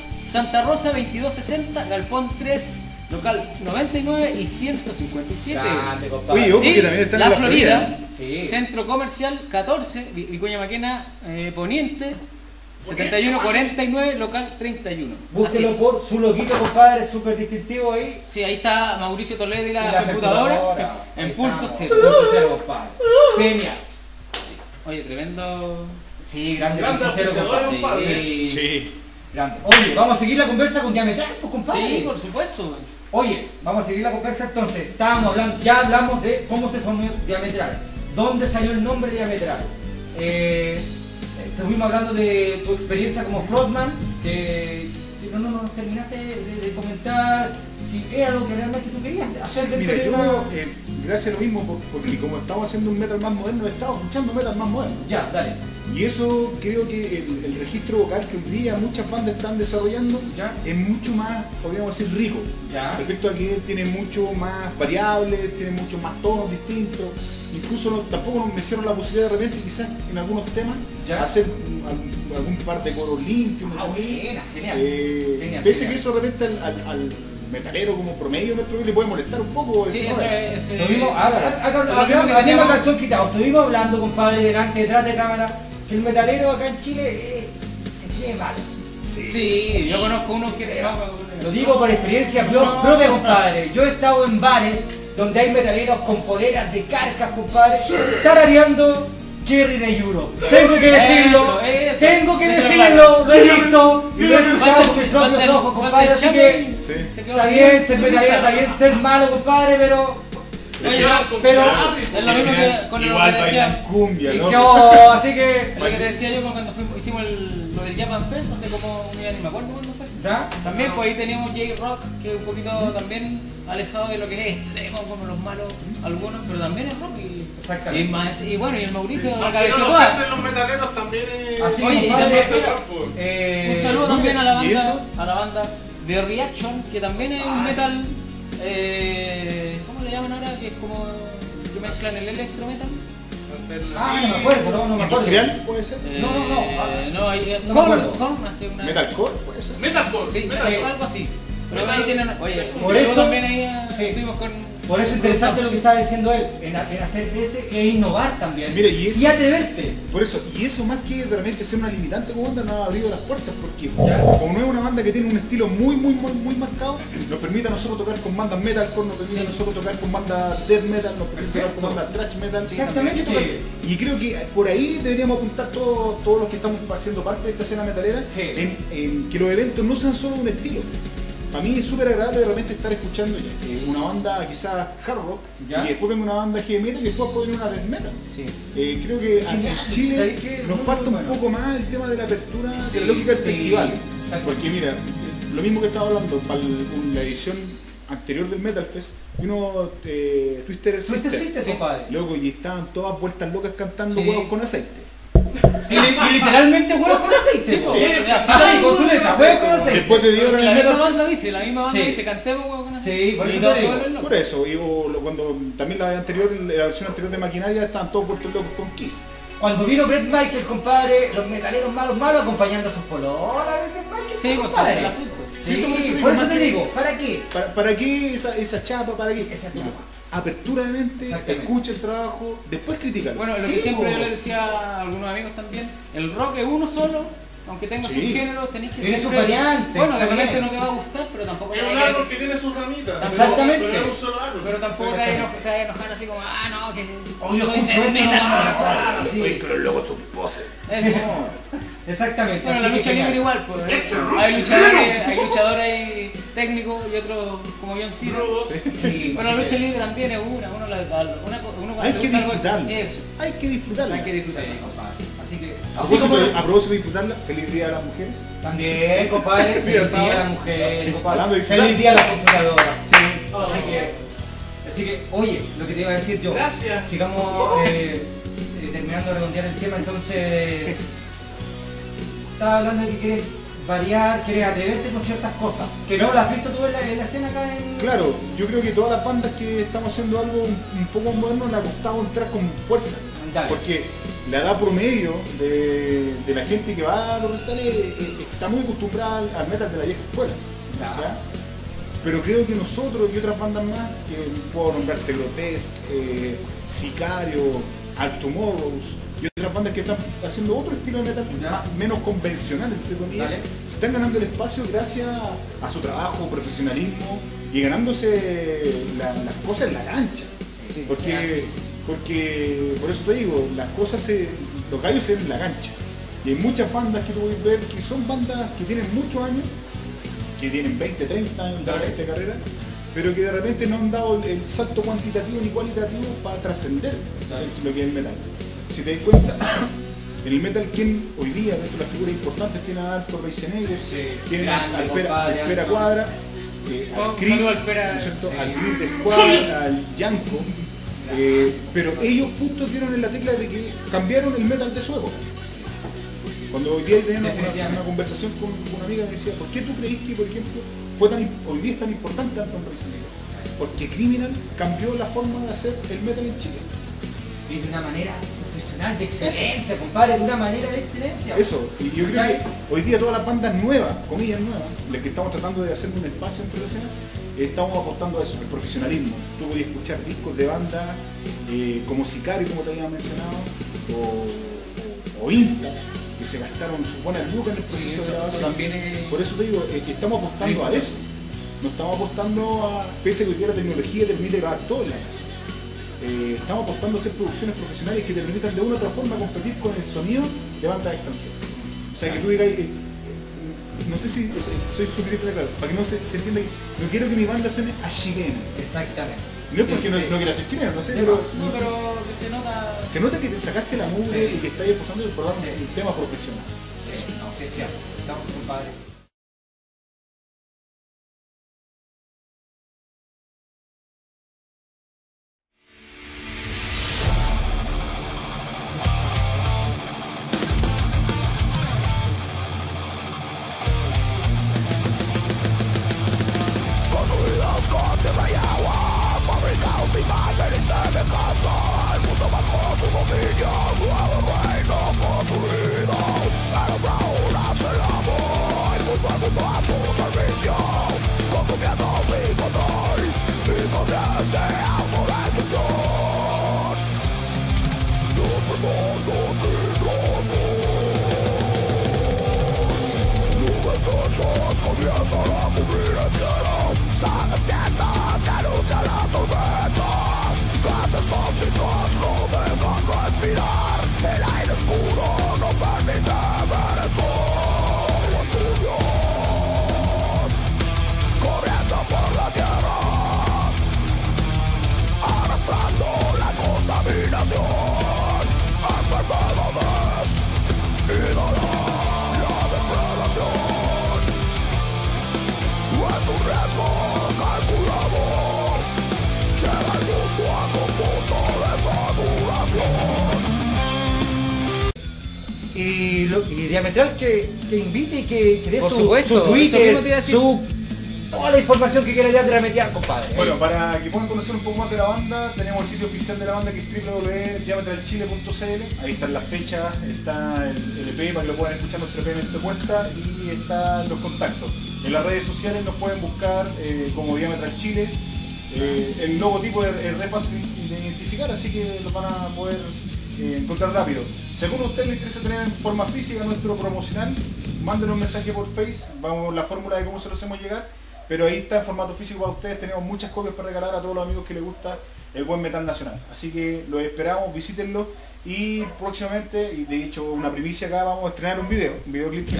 2260, Galpón 3, local 99 y 157. Grande, compadre. Oye, ojo Y que también están la en la Florida, Sí. Centro Comercial 14, Vicuña Maquena Poniente, 7149, local 31. Búsquelo Así es. por su loguito, compadre, súper distintivo ahí. Sí, ahí está Mauricio Toledo y Y la computadora en Ahí Pulso estamos. 0. Pulso 0, compadre. Genial. Oye, tremendo. Sí, grande Grande Pulso 0, auspiciador, compadre. compadre. Sí. Sí. Grande. Oye, vamos a seguir la conversa con Diametral, pues, compadre. Sí, por supuesto. Oye, vamos a seguir la conversa entonces. Ya hablamos de cómo se formó Diametral. ¿Dónde salió el nombre Diametral? Estuvimos hablando de tu experiencia como frontman, que no terminaste de comentar si era lo que realmente tú querías hacer del Mira, tema. yo, gracias a lo mismo, porque como estamos haciendo un metal más moderno, he estado escuchando metal más moderno. Ya, dale. Y eso creo que el registro vocal que hoy día muchas bandas están desarrollando Ya. es mucho más, podríamos decir, rico. Ya. Respecto a que tiene mucho más variables, tiene mucho más tonos distintos. Incluso tampoco me hicieron la posibilidad de repente, quizás en algunos temas, Ya. hacer algún par de coros limpios. Ah, buena, genial. Genial, Pese genial. que eso de repente al metalero como promedio nuestro le puede molestar un poco. Sí, decir, eso "Oye, es. Estuvimos, lo mismo que hablando teníamos- calzón quitado. Estuvimos hablando, compadre, delante, detrás de cámara, que el metalero acá en Chile se cree mal. Sí, yo conozco unos que. Lo digo por experiencia propia, compadre. Yo he estado en bares donde hay metaleros con poleras de carcas, compadre, tarareando Kerry de Euro. Tengo que decirlo, Eso. tengo que Eso, decirlo, lo he visto y lo he escuchado con mis propios ojos, compadre. Así que Sí. está bien ser metalero, está bien ser malo, compadre, pero Oye, pero es lo mismo que con lo igual que bailan decía. cumbia, y ¿no? yo, así que Lo que te decía yo cuando hicimos lo del Japan Fest hace como un día, ni me acuerdo cuándo fue. ¿ya? También pues ahí teníamos J-Rock, que es un poquito también alejado de lo que es extremo, como los malos algunos, pero también es rock Exactamente. y bueno, y el Mauricio la Aunque no cabeza lo toda. sienten los metaleros también es... Así, Oye, y compadre, también, un saludo también a la ¿Y banda, eso? a la banda de Reaction, que también es un metal, ¿cómo le llaman ahora? Que es como que mezclan el electro metal. Ah, no me acuerdo, no me acuerdo. ¿Industrial puede ser? No, No, ahí no me acuerdo. hace una. ¿Metalcore puede ser? Metalcore. Sí, metalcore. algo así. Pero ahí tienen, oye, Por luego eso- también ahí sí. estuvimos con. Por eso es interesante lo que estaba diciendo él, en hacer ese e innovar también. Mira, y eso- atreverte. Por eso, y eso más que de repente ser una limitante como banda nos ha abrido las puertas porque Ya. como no es una banda que tiene un estilo muy marcado, nos permite a nosotros tocar con bandas metalcore, nos permite a nosotros tocar con bandas death metal, nos permite tocar con bandas thrash metal. Exactamente. Y creo que por ahí deberíamos apuntar todos los que estamos haciendo parte de esta escena metalera Sí. en que los eventos no sean solo un estilo. Para mí es súper agradable de repente estar escuchando una banda quizás hard rock Ya. y después venga una banda heavy metal y después puede venir una death metal. Sí. Creo que Genial. en Chile ¿Sabes qué? nos Muy, falta muy un bueno. poco más el tema de la apertura de Sí, la lógica del sí. festival. Exacto. Porque mira, lo mismo que estaba hablando para la edición anterior del Metal Fest, vino Twister Sister. compadre. Luego, y estaban todas vueltas locas cantando Sí. huevos con aceite. Y literalmente huevos con aceite. Sí, po. sí, Así, con su letra, huevos con aceite. Después de Pero si en la el misma Metal banda Fest. dice, la misma banda Sí. dice, cantemos huevo con aceite. Sí, por Y eso no te digo. solo el loco. Por eso, cuando también la versión anterior de Maquinaria estaban todos vueltos locos con Kiss. Cuando vino Bret Michael, compadre, los metaleros malos acompañando a sus pololas de Bret Michael. Sí, pues compadre. ese es el asunto. Sí, eso por eso digo, por eso más te que- digo, ¿para qué? ¿Para qué esa chapa? ¿Para qué? Esa chapa. Apertura de mente, Exactamente. escucha el trabajo, después critícalo. Bueno, lo Sí, que siempre po. yo le decía a algunos amigos también, el rock es uno solo, aunque tenga Sí. subgéneros, tenéis que Tiene sus siempre- variantes, Bueno, de está repente bien. no te va a gustar, pero tampoco Es te un va a árbol que tiene sus ramitas. Exactamente. Pero es un solo árbol. pero tampoco te va a enojar así como, ah, no, que Oh, yo soy escucho de esto, metal. no, sí. pero luego son poses. Eso. Exactamente. Bueno, así la que lucha genial. libre igual, pues, hay luchadores ahí técnicos y otros como John Cena. Rudos. Sí, Pero la lucha libre también es uno cuando Hay le que gusta algo, disfrutarla. eso, Hay que disfrutarla. hay que disfrutarlo. Así que, A así como propósito de disfrutarla, feliz día a las mujeres. también, compadre, Sí, feliz sábado. día a la mujer, Hablando compadre. de disfrutar. Feliz día a la computadora. Sí. Así que, oye, lo que te iba a decir yo. Gracias. Sigamos terminando de redondear el tema, entonces. Estaba hablando de que quieres variar, quieres atreverte con ciertas cosas. Que no las has visto tú en la escena acá en... Claro, yo creo que todas las bandas que estamos haciendo algo un poco moderno le ha costado entrar con fuerza. Dale. Porque la edad promedio de la gente que va a los recitales está muy acostumbrada al metal de la vieja escuela. Claro. ¿Ya? Pero creo que nosotros y otras bandas más, que puedo nombrarte Grotesque, Sicario, Alto Morros y otras bandas que están haciendo otro estilo de metal menos convencional, entre comillas, se están ganando el espacio gracias a su trabajo, profesionalismo y ganándose las cosas en la cancha. Sí, porque por eso te digo, los gallos se ven en la cancha. Y hay muchas bandas que tú puedes ver que son bandas que tienen muchos años, que tienen 20, 30 años de carrera, pero que de repente no han dado el salto cuantitativo ni cualitativo para trascender lo que es el metal. Si te das cuenta, en el metal, ¿quién hoy día, dentro de las figuras importantes, tiene a Alto Reisenegger, tiene al Pera Cuadra, al Chris, ¿no es cierto? Al Grid de Squad, al Yanko, pero ellos justo dieron en la tecla de que cambiaron el metal de su época. Cuando hoy día tenía una conversación con una amiga que me decía, ¿por qué tú creís que, por ejemplo, hoy día es tan importante Alto Reisenegger? Porque Criminal cambió la forma de hacer el metal en Chile. Y de una manera profesional, de excelencia, compadre, de una manera de excelencia. Eso, y yo creo que hoy día todas las bandas nuevas, comillas nuevas, las que estamos tratando de hacer un espacio entre la escena, estamos apostando a eso, al profesionalismo. Tú podías escuchar discos de bandas como Sicario, como te había mencionado, o Inta, que se gastaron sus buenas lucas en el proceso de grabación. Por eso te digo, estamos apostando a eso. No estamos apostando a, pese a que hoy día la tecnología te permite grabar todo en la casa. Estamos apostando a hacer producciones profesionales que te permitan de una u otra forma competir con el sonido de bandas extranjeras. O sea, que tú digas, no sé si soy suficientemente claro, para que no se entienda, no quiero que mi banda suene a chileno. Exactamente. No es porque no quiera ser chileno, no sé, pero que se nota... Se nota que te sacaste la mugre y que estás apostando por un tema profesional. No, sí es cierto. Estamos compadres. Y Diametral que invite y que dé Por su supuesto, Twitter, eso mismo te iba a decir. toda la información que quiera ya Diametral, compadre. Bueno, para que puedan conocer un poco más de la banda, tenemos el sitio oficial de la banda que es www.diametralchile.cl. Ahí están las fechas, está el EP para que lo puedan escuchar nuestro EP en esta cuenta y están los contactos. En las redes sociales nos pueden buscar como Diametral Chile. El logotipo es re fácil de identificar, así que lo van a poder encontrar rápido. Si a alguno de ustedes les interesa tener en forma física nuestro promocional, mándenos un mensaje por Face, vamos la fórmula de cómo se lo hacemos llegar, pero ahí está en formato físico para ustedes, tenemos muchas copias para regalar a todos los amigos que les gusta el buen metal nacional. Así que los esperamos, visítenlo y próximamente, y de hecho una primicia acá, vamos a estrenar un videoclip.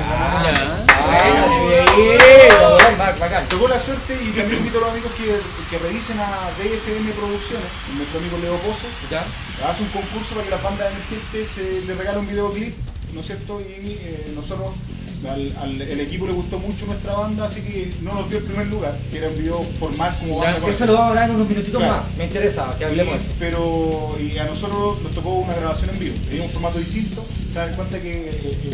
Tocó la suerte y también invito a los amigos que revisen a DFM Producciones, nuestro amigo Leo Pozo. Hace un concurso para que las bandas emergentes les regalen un videoclip, ¿no es cierto? Y nosotros, el equipo le gustó mucho nuestra banda, así que no nos dio el primer lugar, que era un video formal como banda. Eso lo vamos a hablar en unos minutitos más, me interesa que hablemos. Pero a nosotros nos tocó una grabación en vivo, es un formato distinto, se dan cuenta que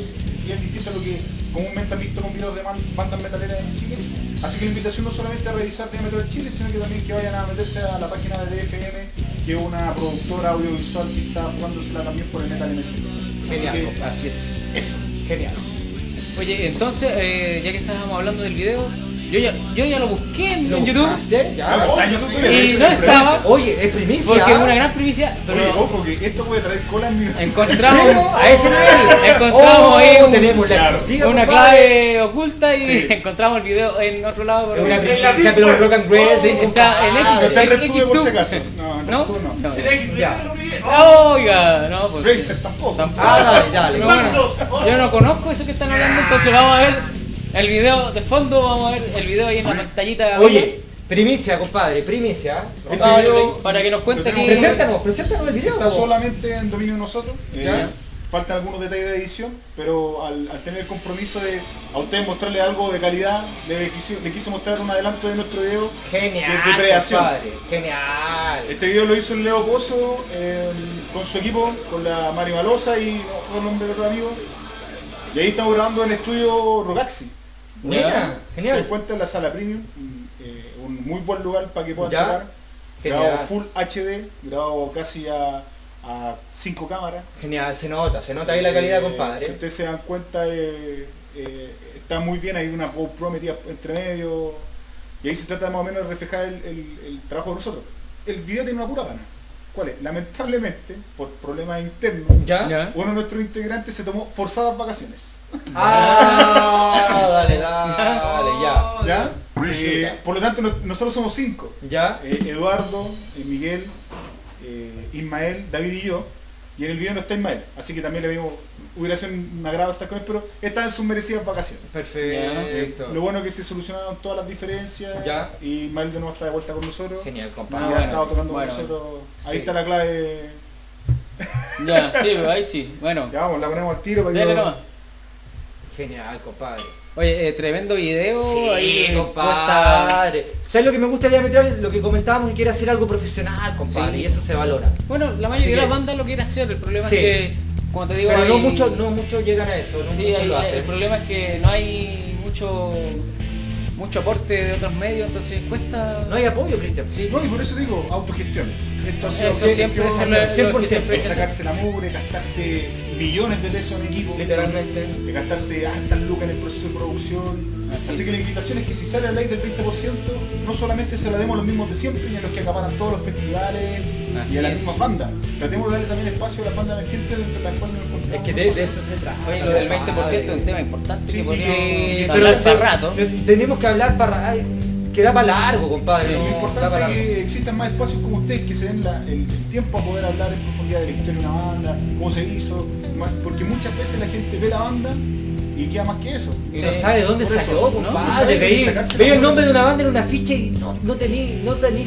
y es distinto a lo que comúnmente han visto con videos de bandas metaleras en Chile. Así que la invitación no solamente a revisar Diametral Chile, sino que también que vayan a meterse a la página de DFM, que es una productora audiovisual que está jugándosela también por el metal emergente. Genial, así es. Eso. Genial. Oye, entonces, ya que estábamos hablando del video, yo ya lo busqué en ¿Lo YouTube. buscaste? Ya. Está en YouTube, Y de hecho, no es estaba. Oye, es primicia. Porque es una gran primicia, Oye, pero ojo, que esto puede traer cola en mi... encontramos A ese nivel. Encontramos ahí tenemos la claro, exclusiva, una compadre. clave oculta y Sí. encontramos el video en otro lado. Es pero- una primicia, pero el rock and roll Sí, está en Ah, está en X, RedTube por si Xtube. acaso. No, ¿No? no. Ya. Oiga, no, pues. Razer tampoco. Tampoco. Ah, dale. Pero bueno, yo no conozco eso que están hablando, entonces vamos a ver el video de fondo, vamos a ver el video ahí en la pantallita. Oye, primicia, compadre, primicia. Este Para- video para que nos cuente lo aquí. tenemos- Preséntanos el video. Está solamente en dominio de nosotros. Ya. Faltan algunos detalles de edición, pero al tener el compromiso de a ustedes mostrarles algo de calidad, le quise mostrar un adelanto de nuestro video Genial, de creación. compadre, genial. Este video lo hizo el Leo Pozo con su equipo, con la Mari Malosa y otro nombre de otro amigo. Y ahí estamos grabando en el estudio Rogaxi. Buena, Se genial. encuentra en la sala premium, un muy buen lugar para que puedan Ya. tocar. Genial. Grabado full HD, grabado casi a 5 cámaras. Genial, se nota ahí la calidad, Si compadre. ustedes se dan cuenta, está muy bien, hay una GoPro metida entre medio, y ahí se trata más o menos de reflejar el trabajo de nosotros. El video tiene una pura pana. ¿Cuál es? Lamentablemente, por problemas internos, ¿Ya? Ya. uno de nuestros integrantes se tomó forzadas vacaciones. Ah, dale, ya. ¿Ya? Por lo tanto, nosotros somos 5. ¿Ya? Eduardo, Miguel, Ismael, David y yo. Y en el video no está Ismael, así que también le vimos, hubiera sido un agrado estar con él, pero está en sus merecidas vacaciones. Perfecto. Lo bueno es que se solucionaron todas las diferencias. Ya. Y Ismael de nuevo está de vuelta con nosotros. Genial, Y compadre. ha bueno, estado tocando bueno. con nosotros. Ahí Sí. está la clave. Ya, sí, ahí sí. Bueno, Ya vamos, la ponemos al tiro para que dale yo- nomás. Genial, compadre. Oye, tremendo video. ahí Sí, compadre. ¿Sabes lo que me gusta de Diametral? Lo que comentábamos, que quiere hacer algo profesional, compadre, Sí. y eso se valora. Bueno, la Así mayoría de las que- bandas lo quiere hacer, el problema Sí. es que, como te digo, Pero no hay- muchos llegan a eso, no Sí, muchos hay- lo el hacen. problema es que no hay mucho aporte de otros medios, entonces cuesta. No hay apoyo, Cristian. Sí. No, y por eso digo, autogestión. Esto ha sido Eso que- siempre que es vamos a lo- hablar. lo que 100%. siempre hay De que hacer. sacarse la mugre, gastarse millones de pesos en equipo, Literalmente. de gastarse hartas lucas en el proceso de producción. Así Así es. que la invitación es que si sale la ley del 20%, no solamente se la demos a los mismos de siempre, ni a los que acaparan todos los festivales Así y a las es. mismas bandas. Tratemos de darle también espacio a las bandas emergentes dentro de las cuales nos encontramos. Es que de eso se trata. Oye, lo del 20% es un tema importante Sí, que podríamos sí, hablar para rato. Tenemos que hablar para... ay, que da para largo, compadre. Sí, no, Lo da importante para es largo. que existan más espacios como ustedes que se den el tiempo a poder hablar en profundidad de la historia de una banda, cómo se hizo, porque muchas veces la gente ve la banda y queda más que eso. Y Sí. no sabe dónde Por eso, salió, ¿no? compadre. No sabe Veí sacarse veí la el nombre mano. de una banda en una ficha y no tení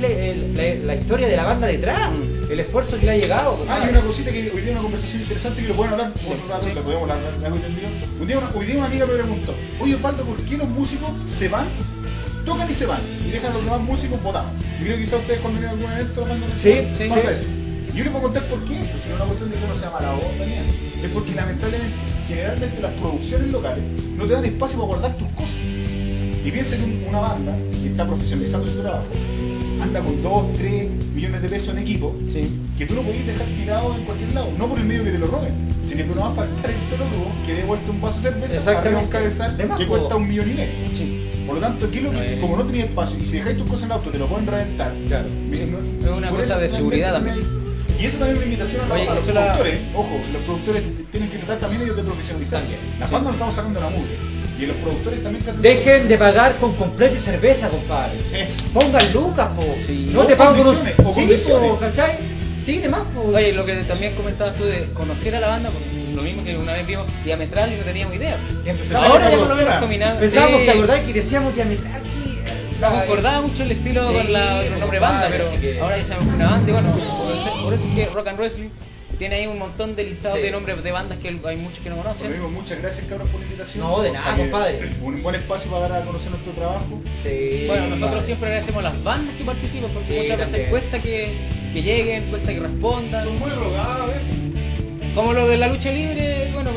la historia de la banda detrás. El esfuerzo que le ha llegado, Ah, compadre. y una cosita que hoy día una conversación interesante que lo pueden hablar por otro rato, la podemos hablar largo y tendido. Hoy día una amiga me preguntó, oye Osvaldo, ¿por qué los músicos se van? Tocan y se van, y dejan a los demás músicos botados. Yo creo que quizás ustedes cuando vienen a algún evento mandan Sí, sí, pasa sí. eso. Yo les voy a contar por qué, pues si no es una cuestión de que uno sea mala onda ni nada. Es porque lamentablemente, generalmente las producciones locales no te dan espacio para guardar tus cosas. Y piensa que una banda que está profesionalizando su trabajo anda con 2, 3 millones de pesos en equipo, Sí. que tú lo podías dejar tirado en cualquier lado, no por el medio que te lo roben, sino que no va a faltar el pelotudo que dé vuelta un vaso de cerveza Exactamente. arriba un cabezal De más, que po. cuesta 1,5 millones. Sí. Por lo tanto, aquí lo que, como no tenías espacio y si dejáis tus cosas en el auto te lo pueden reventar. Claro. Sí, No- es una por cosa eso de seguridad realmente Y eso también es una invitación a, Oye, a los eso la- productores. Ojo, los productores tienen que tratar también ellos de profesionalizarse. También, Las sí. bandas no estamos sacando la mugre. Y los productores también tratan Dejen de pagar con completo y cerveza, compadre. Eso. Pongan lucas, po. Sí. No O te pago con un... condiciones, o Sí, condiciones. po, ¿cachai? Sí, de más, po. Oye, lo que también comentabas tú de conocer a la banda, pues, lo mismo que una vez vimos Diametral y no teníamos idea. Empezamos, Ahora ya esa por lo menos productora. combinamos. pensábamos, sí. ¿te acordás que decíamos Diametral aquí? No concordaba mucho el estilo Sí, con el nombre banda, compadre, pero así que- ahora ya sabemos una banda y bueno, por eso es que Rock and Wrestling tiene ahí un montón de listados Sí. de nombres de bandas que hay muchos que no Por lo conocen. mismo, muchas gracias cabros por la invitación. No, de nada, Eh, compadre. Un buen espacio para dar a conocer nuestro trabajo. Sí, Bueno, nosotros compadre. siempre agradecemos a las bandas que participan porque Sí, muchas también. veces cuesta que lleguen, cuesta que respondan. Son muy rogadas a veces. Como lo de la lucha libre, bueno, pero nada más. No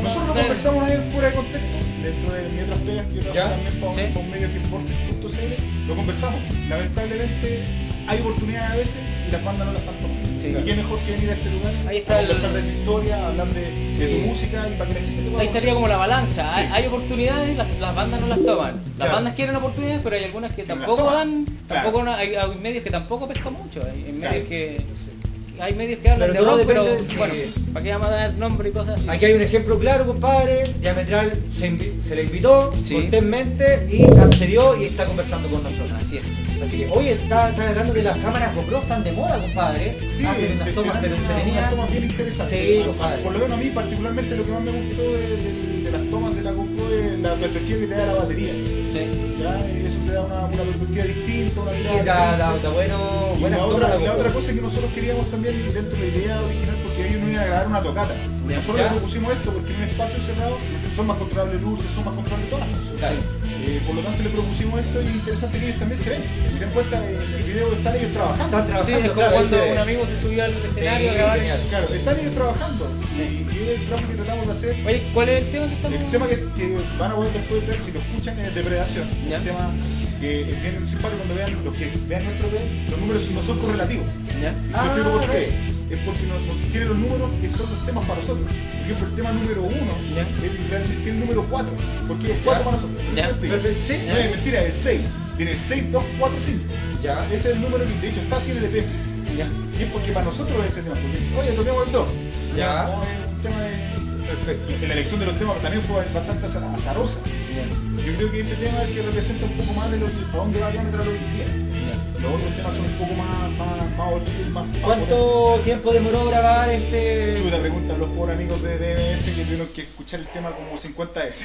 Nosotros lo conversamos una vez fuera de contexto, dentro de mis otras pegas que yo trabajo también para un medio que es Vortex.cl, lo conversamos. Lamentablemente hay oportunidades a veces y las bandas no las están tomando. Sí. Y qué mejor que venir a este lugar, Ahí está conversar de tu historia, hablar de tu música y para que la gente te pueda Ahí estaría como la balanza. Sí. Hay oportunidades, las bandas no las toman. Las Claro. bandas quieren oportunidades, pero hay algunas que Que no las tampoco toman. dan. Claro. Tampoco hay medios que tampoco pescan mucho. Hay Claro. medios que. Hay medios que hablan Pero de todo rock, pero depende, sí. bueno, ¿para qué vamos a dar nombre y cosas así? Aquí hay un ejemplo claro, compadre. Diametral se le invitó Sí. cortésmente y accedió y está conversando con nosotros. Así es. Así que, oye, está hablando de las cámaras GoPro, están de moda, compadre. Sí, hacen unas tomas, pero unas entretenidas. tomas bien interesantes. Sí, compadre. Por lo menos a mí particularmente lo que más me gustó de las tomas de la GoPro es la perspectiva que te da la batería. Sí. ¿Ya? Eso te da una perspectiva distinta, una Sí, mirada da distinta. bueno, Y buenas la tomas otra, de la GoPro. otra cosa que nosotros queríamos también dentro de la idea original, porque ellos no iban a grabar una tocata. Nosotros Ya. le propusimos esto porque en un espacio cerrado son más controlables luces, son más controlables todas las cosas. Claro. Por lo tanto le propusimos esto y es interesante que ellos también se ven. Se dan cuenta en el video están ellos trabajando. Están Sí, trabajando, es como claro, ahí cuando se ve. un amigo se subió al escenario a grabar. genial. Claro, están ellos trabajando. Y es el trabajo que tratamos de hacer. Oye, ¿cuál es el tema que estamos? El tema que van a poder después ver, si lo escuchan, es Depredación. Ya. Un tema que es bien simpático cuando vean los que vean nuestro video, los números no son correlativos. ¿Ya? Y se lo explico por qué. ok. Es porque tiene los números que son los temas para nosotros. Por ejemplo, el tema número 1 Ya. tiene el número 4. Porque es 4 para nosotros. Eso Ya. se explica. Perfecto, sí. No es mentira, es 6. Tiene 6, 2, 4, 5. Ya. Ese es el número que de hecho está así en el EP físico. Ya. Y es porque para nosotros es ese tema. Porque, oye, toquemos el 2. Ya. No, es un tema de. Perfecto. La elección de los temas también fue bastante azarosa. Ya. Yo creo que este tema es el que representa un poco más de a dónde va a entrar hoy en día. Los otros temas son un poco más old school, más. ¿Cuánto tiempo demoró grabar este? Chuta, preguntan los pobres amigos de DMF que tuvieron que escuchar el tema como 50 veces.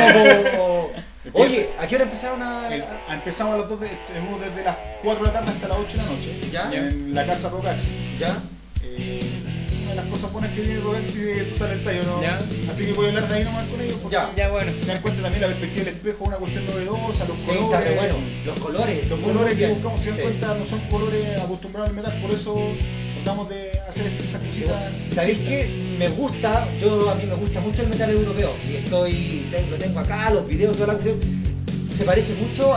Oye, ¿a qué hora empezaron a...? Empezamos a las 2 desde las 4 de la tarde hasta las 8 de la noche. ¿Ya? En la casa Rocaxi. ¿Ya? Una de las cosas buenas que tiene Rocaxi es usar el ensayo, ¿no? Ya. Así que voy a hablar de ahí nomás con ellos. Porque Ya, bueno. se dan cuenta también la perspectiva del espejo, una cuestión novedosa, los Sí, colores. está re bueno. Los colores. Los colores que buscamos, se dan Sí. cuenta, no son colores acostumbrados al metal, por eso tratamos de hacer esas cositas. ¿Sabéis qué? Me gusta, a mí me gusta mucho el metal europeo. Y lo tengo acá, los videos, toda la cuestión. Se parece mucho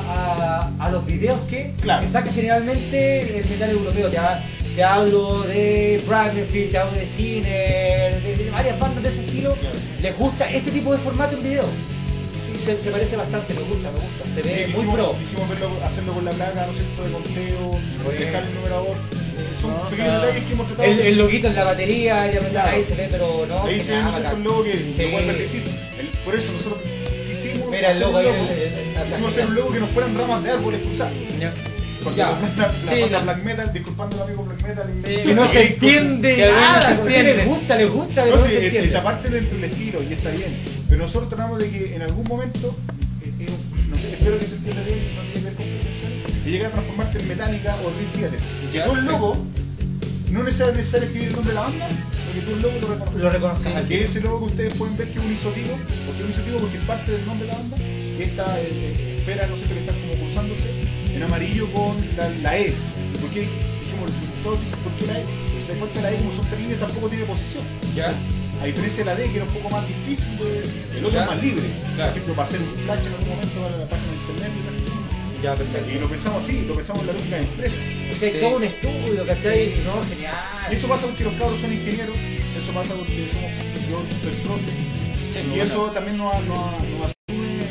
a los videos que saca generalmente el metal europeo. Te hablo de Primerfield, te hablo de Cine, de varias bandas de ese estilo. Les gusta este tipo de formato en video. Sí, se parece bastante, me gusta. Se ve muy pro. Hicimos hacerlo con la placa, ¿no es cierto?, de conteo, dejar el numerador. Son pequeños detalles que hemos tratado. El loguito en la batería, ya Claro. ahí se ve, pero no. Ahí se ve, ¿no es cierto?, el logo que Sí. lo puede ser distinto. Por eso nosotros quisimos Mira el hacer logo un ahí. logo. Quisimos hacer un logo que no fueran ramas de árboles cruzadas. Ya. Porque Ya. la Sí, banda no. Black Metal, disculpando al amigo Black Metal. Sí, Que no se entiende Que algunos nada, no se porque entienden. les gusta, pero No, no sí, se entiende. esta parte dentro del estilo y está bien. Pero nosotros tratamos de que en algún momento, no sé, espero que se entienda bien, no tiene que ver con profesión, y llegar a transformarte en Metallica o Dream Theater. Que Ya, tú el logo, no necesariamente necesario escribir el nombre de la banda, porque tú el logo Lo reconozco. Sí. que ese logo que ustedes pueden ver que es un isotipo, porque es un isotipo porque es parte del nombre de la banda, que esta esfera, no sé, que está como cruzándose, en amarillo con la E. Porque dijimos, todos dicen, ¿por qué la E? Porque se dan cuenta la E, como son tres líneas, tampoco tiene posición. Ya. A diferencia de la D, que era un poco más difícil, el otro Ya. es más libre. Claro. Por ejemplo, para hacer un flash en algún momento a la página de internet. Ya, perfecto. Y lo pensamos así, lo pensamos en la lógica de empresa. O sea, es Sí. todo un estudio, ¿cachai? No, genial. Y eso pasa porque los cabros son ingenieros, eso pasa porque yo soy profe. Sí, Y bueno. eso también nos asume,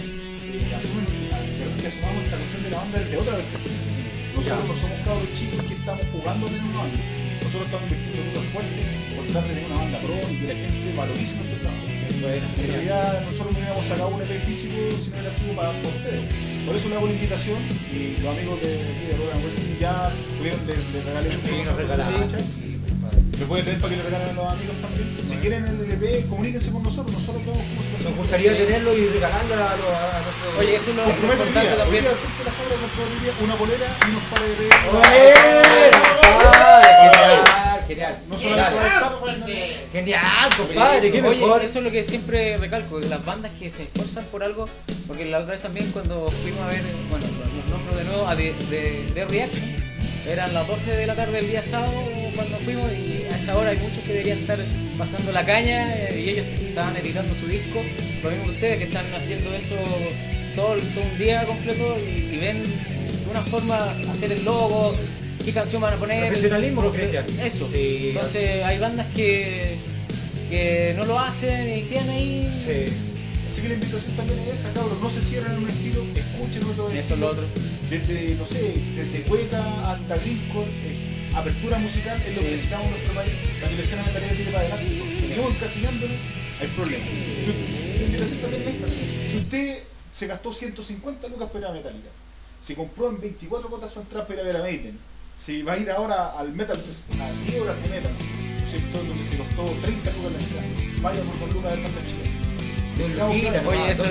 que asumamos esta cuestión de la banda desde otra perspectiva. Nosotros no somos cabros chicos que estamos jugando en una banda. Nosotros estamos invirtiendo en un fuerte por tratar de tener una banda pro y que la gente valorice nuestro trabajo. En realidad nosotros no hubiéramos sacado un EP físico si no hubiera sido para ustedes. Por eso le hago la invitación y los amigos de Rogan Wrestling ya pudieron de regalar un Sí, nos regalaron. lo pueden leer para que lo regalen a los amigos también. Si quieren el LP, comuníquense con nosotros vemos cómo se Nos gustaría tenerlo y regalarlo a nuestros... Oye, eso es lo Comprometo hoy día, importante también. frente a las cámaras, comprometo hoy día una polera y unos pares de Genial. no solamente para el tap, Genial, compadre, qué Oye, mejor. eso es lo que siempre recalco, las bandas que se esfuerzan por algo, porque la otra vez también cuando fuimos a ver, bueno, los nombres de nuevo de Reaction, eran las 12 de la tarde del día sábado cuando fuimos y esa hora hay muchos que deberían estar pasando la caña y ellos estaban editando su disco, lo mismo que ustedes que están haciendo eso todo un día completo y ven de una forma hacer el logo, qué canción van a poner. Profesionalismo, Cristian. Eso. Sí. Entonces hay bandas que no lo hacen y quedan ahí. Sí. Así que la invitación también es esa, cabros, no se cierren en un estilo, escuchen otro Eso es lo otro. Desde, no sé, desde cueca hasta greencore, apertura musical es lo que necesitamos en nuestro país para que la escena metalera tire para adelante, porque si seguimos encasillándolo, hay problemas. La invitación también es esta. Si usted se gastó 150 lucas para ir a Metallica, si compró en 24 cuotas su entrada para ir a ver a Maiden, si va a ir ahora al Metal Fest, a 10 horas de metal, ¿cierto? Donde se costó 30 lucas la entrada, vaya por 2 lucas del banda chileno. Oye, eso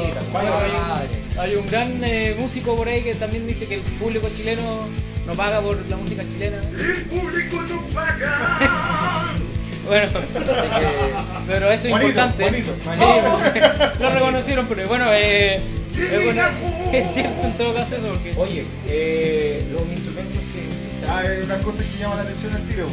hay un gran músico por ahí que también dice que el público chileno no paga por la música chilena. ¡El público no paga! Bueno, así que, pero eso es importante. Bonito. Sí, lo reconocieron, pero bueno, es cierto en todo caso eso porque. Oye, los instrumentos que... Hay unas cosas que llaman la atención al tiro.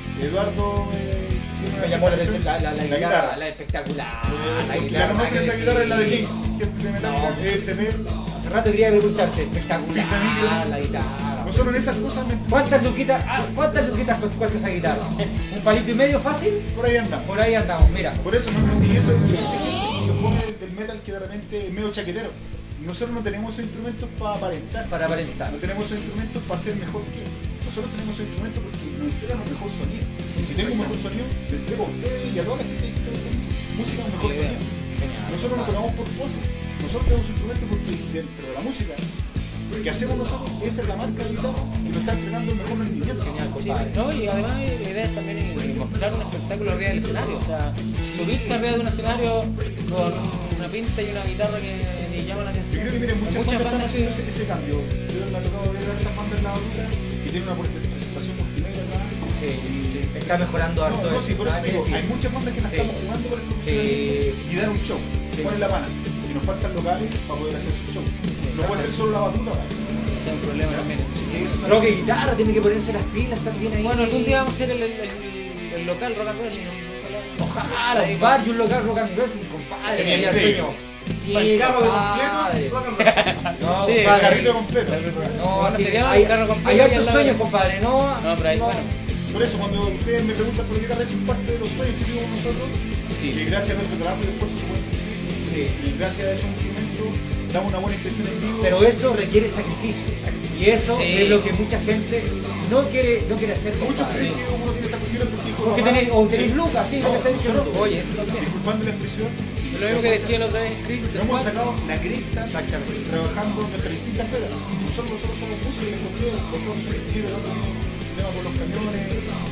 Eduardo Me llamó la atención la guitarra, la espectacular. La conoces esa guitarra, es la de Kings, jefe de Metallica, No. ESP. Hace rato quería preguntarte, espectacular Pisanillo. la guitarra. Nosotros en esas cosas ¿Cuántas luquitas cuesta esa guitarra? ¿Un palito y medio fácil? por ahí andamos. Por ahí andamos, mira. Por eso, y eso se pone del metal que de repente es medio chaquetero. Nosotros no tenemos esos instrumentos para aparentar. Para aparentar. No tenemos esos instrumentos para ser mejor que él. Nosotros tenemos esos instrumentos porque nos entregan un mejor sonido. Y si tengo un mejor sonido, le entrego a ustedes y a toda la gente que escucha música un mejor sonido. Nosotros no tocamos por pose. Nosotros tenemos instrumentos porque dentro de la música que hacemos nosotros, esa es la marca de guitarra que nos está entregando el mejor rendimiento. Genial, Sí, compadre. ¿no? Y además la idea es también mostrar un espectáculo arriba del escenario, o sea, subirse arriba de un escenario con una pinta y una guitarra que le llama la Yo atención. creo que miren, muchas bandas están bandas haciendo ese cambio. Yo me ha tocado ver a estas bandas en la otra que tienen una presentación multimedia acá. Sí, está mejorando harto. No, sí, por eso digo, hay muchas bandas que la Sí. estamos jugando por el profesionalismo y dar un show. ¿Cuál es la pana? Que nos faltan locales para poder hacer su show. No puede ser solo la batuta. Ese es un problema también. Creo que guitarra, tiene que ponerse las pilas también ahí. Bueno, algún día vamos a hacer el local rock and roll. ¿No? Ojalá, un bar y un local rock and roll, compadre, Sí, sería el sí. sueño. Sí, carro de compadre. completo, rock and roll. No, Sí, compadre. Carrito completo. No, Bueno, sí, sería hay, un carro completo hay y al hartos lado sueños, de- compadre, ¿no? No, pero ahí, bueno. Por eso, cuando ustedes me preguntan por la guitarra, eso es parte de los sueños que tuvimos nosotros. Sí. Y gracias a nuestro trabajo y esfuerzo se pueden cumplir. Sí. Y gracias a esos instrumentos damos una buena impresión en vivo. Pero eso requiere sacrificio. Y eso Sí. es lo que mucha gente no quiere hacer, muchos compadre. creen que uno tiene esta cuestión porque hijo Porque de mamá. tenéis lucas, sí, lo que está diciendo tú. Oye, eso también. Disculpando la expresión. Lo mismo que decía la otra vez Chris. No hemos sacado la cresta trabajando en nuestras distintas pegas. Nosotros somos músicos y los otros son ingenieros, el otro tiene tema con los camiones,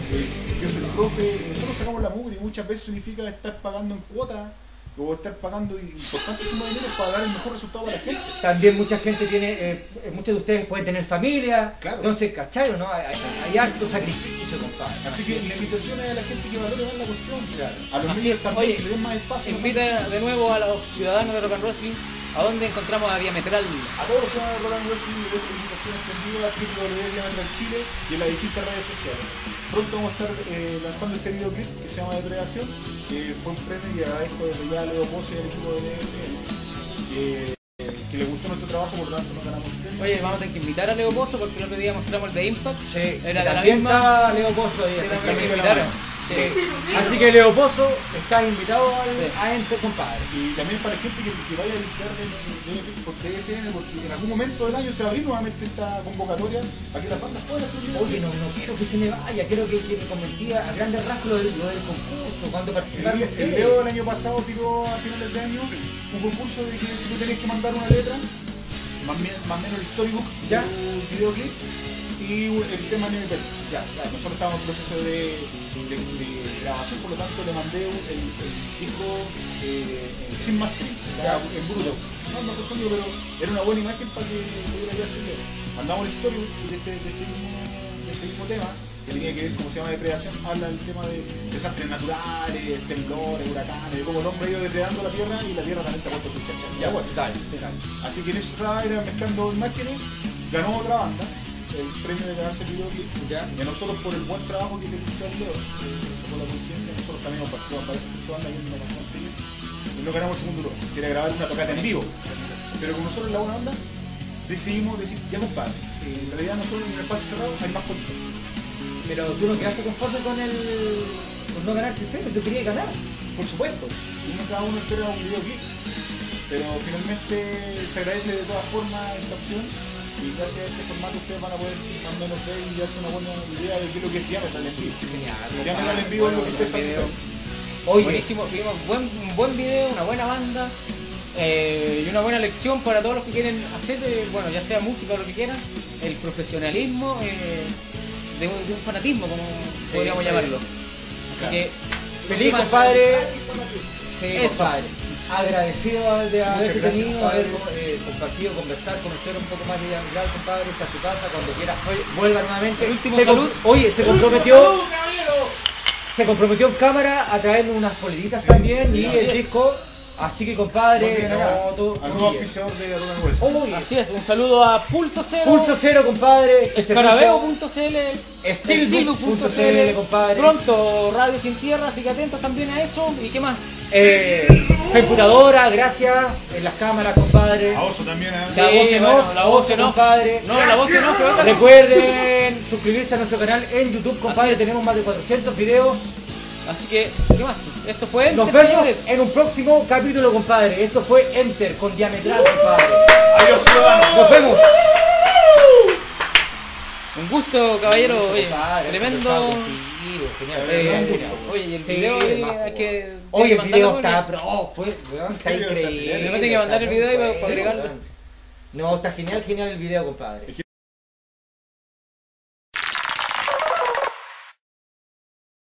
yo soy profe, nosotros sacamos la mugre y muchas veces significa estar pagando en cuotas o estar pagando importantes sumas de dinero para dar el mejor resultado para la gente. También mucha gente tiene, muchos de ustedes pueden tener familia, Claro. entonces, ¿cachai? ¿No? Hay harto sacrificio, compadre. Así que la invitación es a la gente que valore más la cuestión, a los Así medios es. también Oye, que le den más espacio. Invita de nuevo a los ciudadanos de Rock and Wrestling a dónde encontramos a Diametral. A todos los ciudadanos de Roland Wrestling les doy la invitación extendida a www.diametral Chile y en las distintas redes sociales. Pronto vamos a estar lanzando este videoclip que se llama Depredación, que fue un premio y agradezco desde ya a Leo Pozo y al equipo de DFN que les gustó nuestro trabajo, por lo tanto nos ganamos el premio. Oye, vamos a tener que invitar a Leo Pozo porque el otro día mostramos el de Impact. Sí, Era de la también misma. está Leo Pozo ahí. Sí, también también me invitaron. Sí. Sí. Así que Leo Pozo está invitado Sí. a este compadre. Y también para la gente que vaya a visitar por DFN, porque en algún momento del año se va a abrir nuevamente esta convocatoria para que las bandas puedan hacer un Oye, no quiero que se me vaya, quiero que convertía a grandes rasgos lo del concurso, cuando participaron El ustedes. Leo el año pasado tiró a finales de año un concurso de que tú tenías que mandar una letra, más o menos el storybook Ya. del videoclip y el tema de nivel. Ya. Nosotros estábamos en proceso de grabación, por lo tanto le mandé el disco sin mastering, Ya. en bruto. No con sonido, pero era una buena imagen para que pudiera ya hacer. Mandamos el storybook de este mismo tema, que tenía que ver, como se llama, depredación, habla del tema de desastres naturales, temblores, huracanes, de cómo el hombre ha ido depredando la tierra y la tierra también está puesto sus chachas. Ya, bueno, dale. Así que en eso estaba era mezclando imágenes, ganó otra banda, el premio de ganarse el videoclip. Ya. Y a nosotros por el buen trabajo que le gusta al Leo, por la conciencia, nosotros también nos participamos para su banda y una canción y no ganamos el segundo lugar. Quería grabar una tocata en vivo. Pero como nosotros en la buena onda decidimos decir, ya compadre, en realidad nosotros en el espacio cerrado hay más política. Pero tú no quedaste conforme con no ganarte el premio, tú querías ganar. Por supuesto, cada uno espera un videoclip, pero finalmente se agradece de todas formas esta opción y gracias a este formato ustedes van a poder más o menos ver y darse una buena idea de qué es lo que es Diametral en vivo. Genial. Diametral en vivo es lo que ustedes están viendo. Oye, Buenísimo, vimos un buen video, una buena banda y una buena lección para todos los que quieren hacer, bueno, ya sea música o lo que quieran, el profesionalismo de un fanatismo, como podríamos llamarlo. Así Claro. que, feliz, ¿qué más? compadre. Sí, Eso. compadre. Agradecido de haberte gracias, tenido, compadre. haber compartido, conversar, conocer un poco más de Diametral, compadre. Está a su casa cuando quiera. Vuelva nuevamente. El último Se salud. Oye, se comprometió. Se comprometió en cámara a traernos unas poleritas también y así el es. disco. Así que, compadre, no, tú- Al nuevo auspiciador de Aruna Nuez. Uy, Así es, un saludo a Pulso Cero, Pulso Cero, compadre. escarabeo.cl, Steelbook.cl, compadre. Pronto Radio Sin Tierra, así que atentos también a eso. ¿Y qué más? Computadora, gracias. En las cámaras, compadre. A Oso también, ¿eh? La voz en bueno, off, la voz en off. compadre. No, la voz en off, pero otra cosa. Recuerden suscribirse a nuestro canal en YouTube, compadre. Así es. Tenemos más de 400 videos. Así que, ¿qué más? Esto fue Nos Enter, vemos señores. en un próximo capítulo, compadre. Esto fue Enter con Diametral, compadre. Adiós, ciudadanos. Nos vemos. Un gusto, caballero. Oye, Compadre, tremendo. conversar contigo, genial, genial. Oye, y el Sí, video más, hay que. Oye, el video mandarlo, está pro, pues, weón, está Sí, está increíble. bien. Me tiene que mandar el video y para está agregarlo. bueno. No, está genial, genial el video, compadre.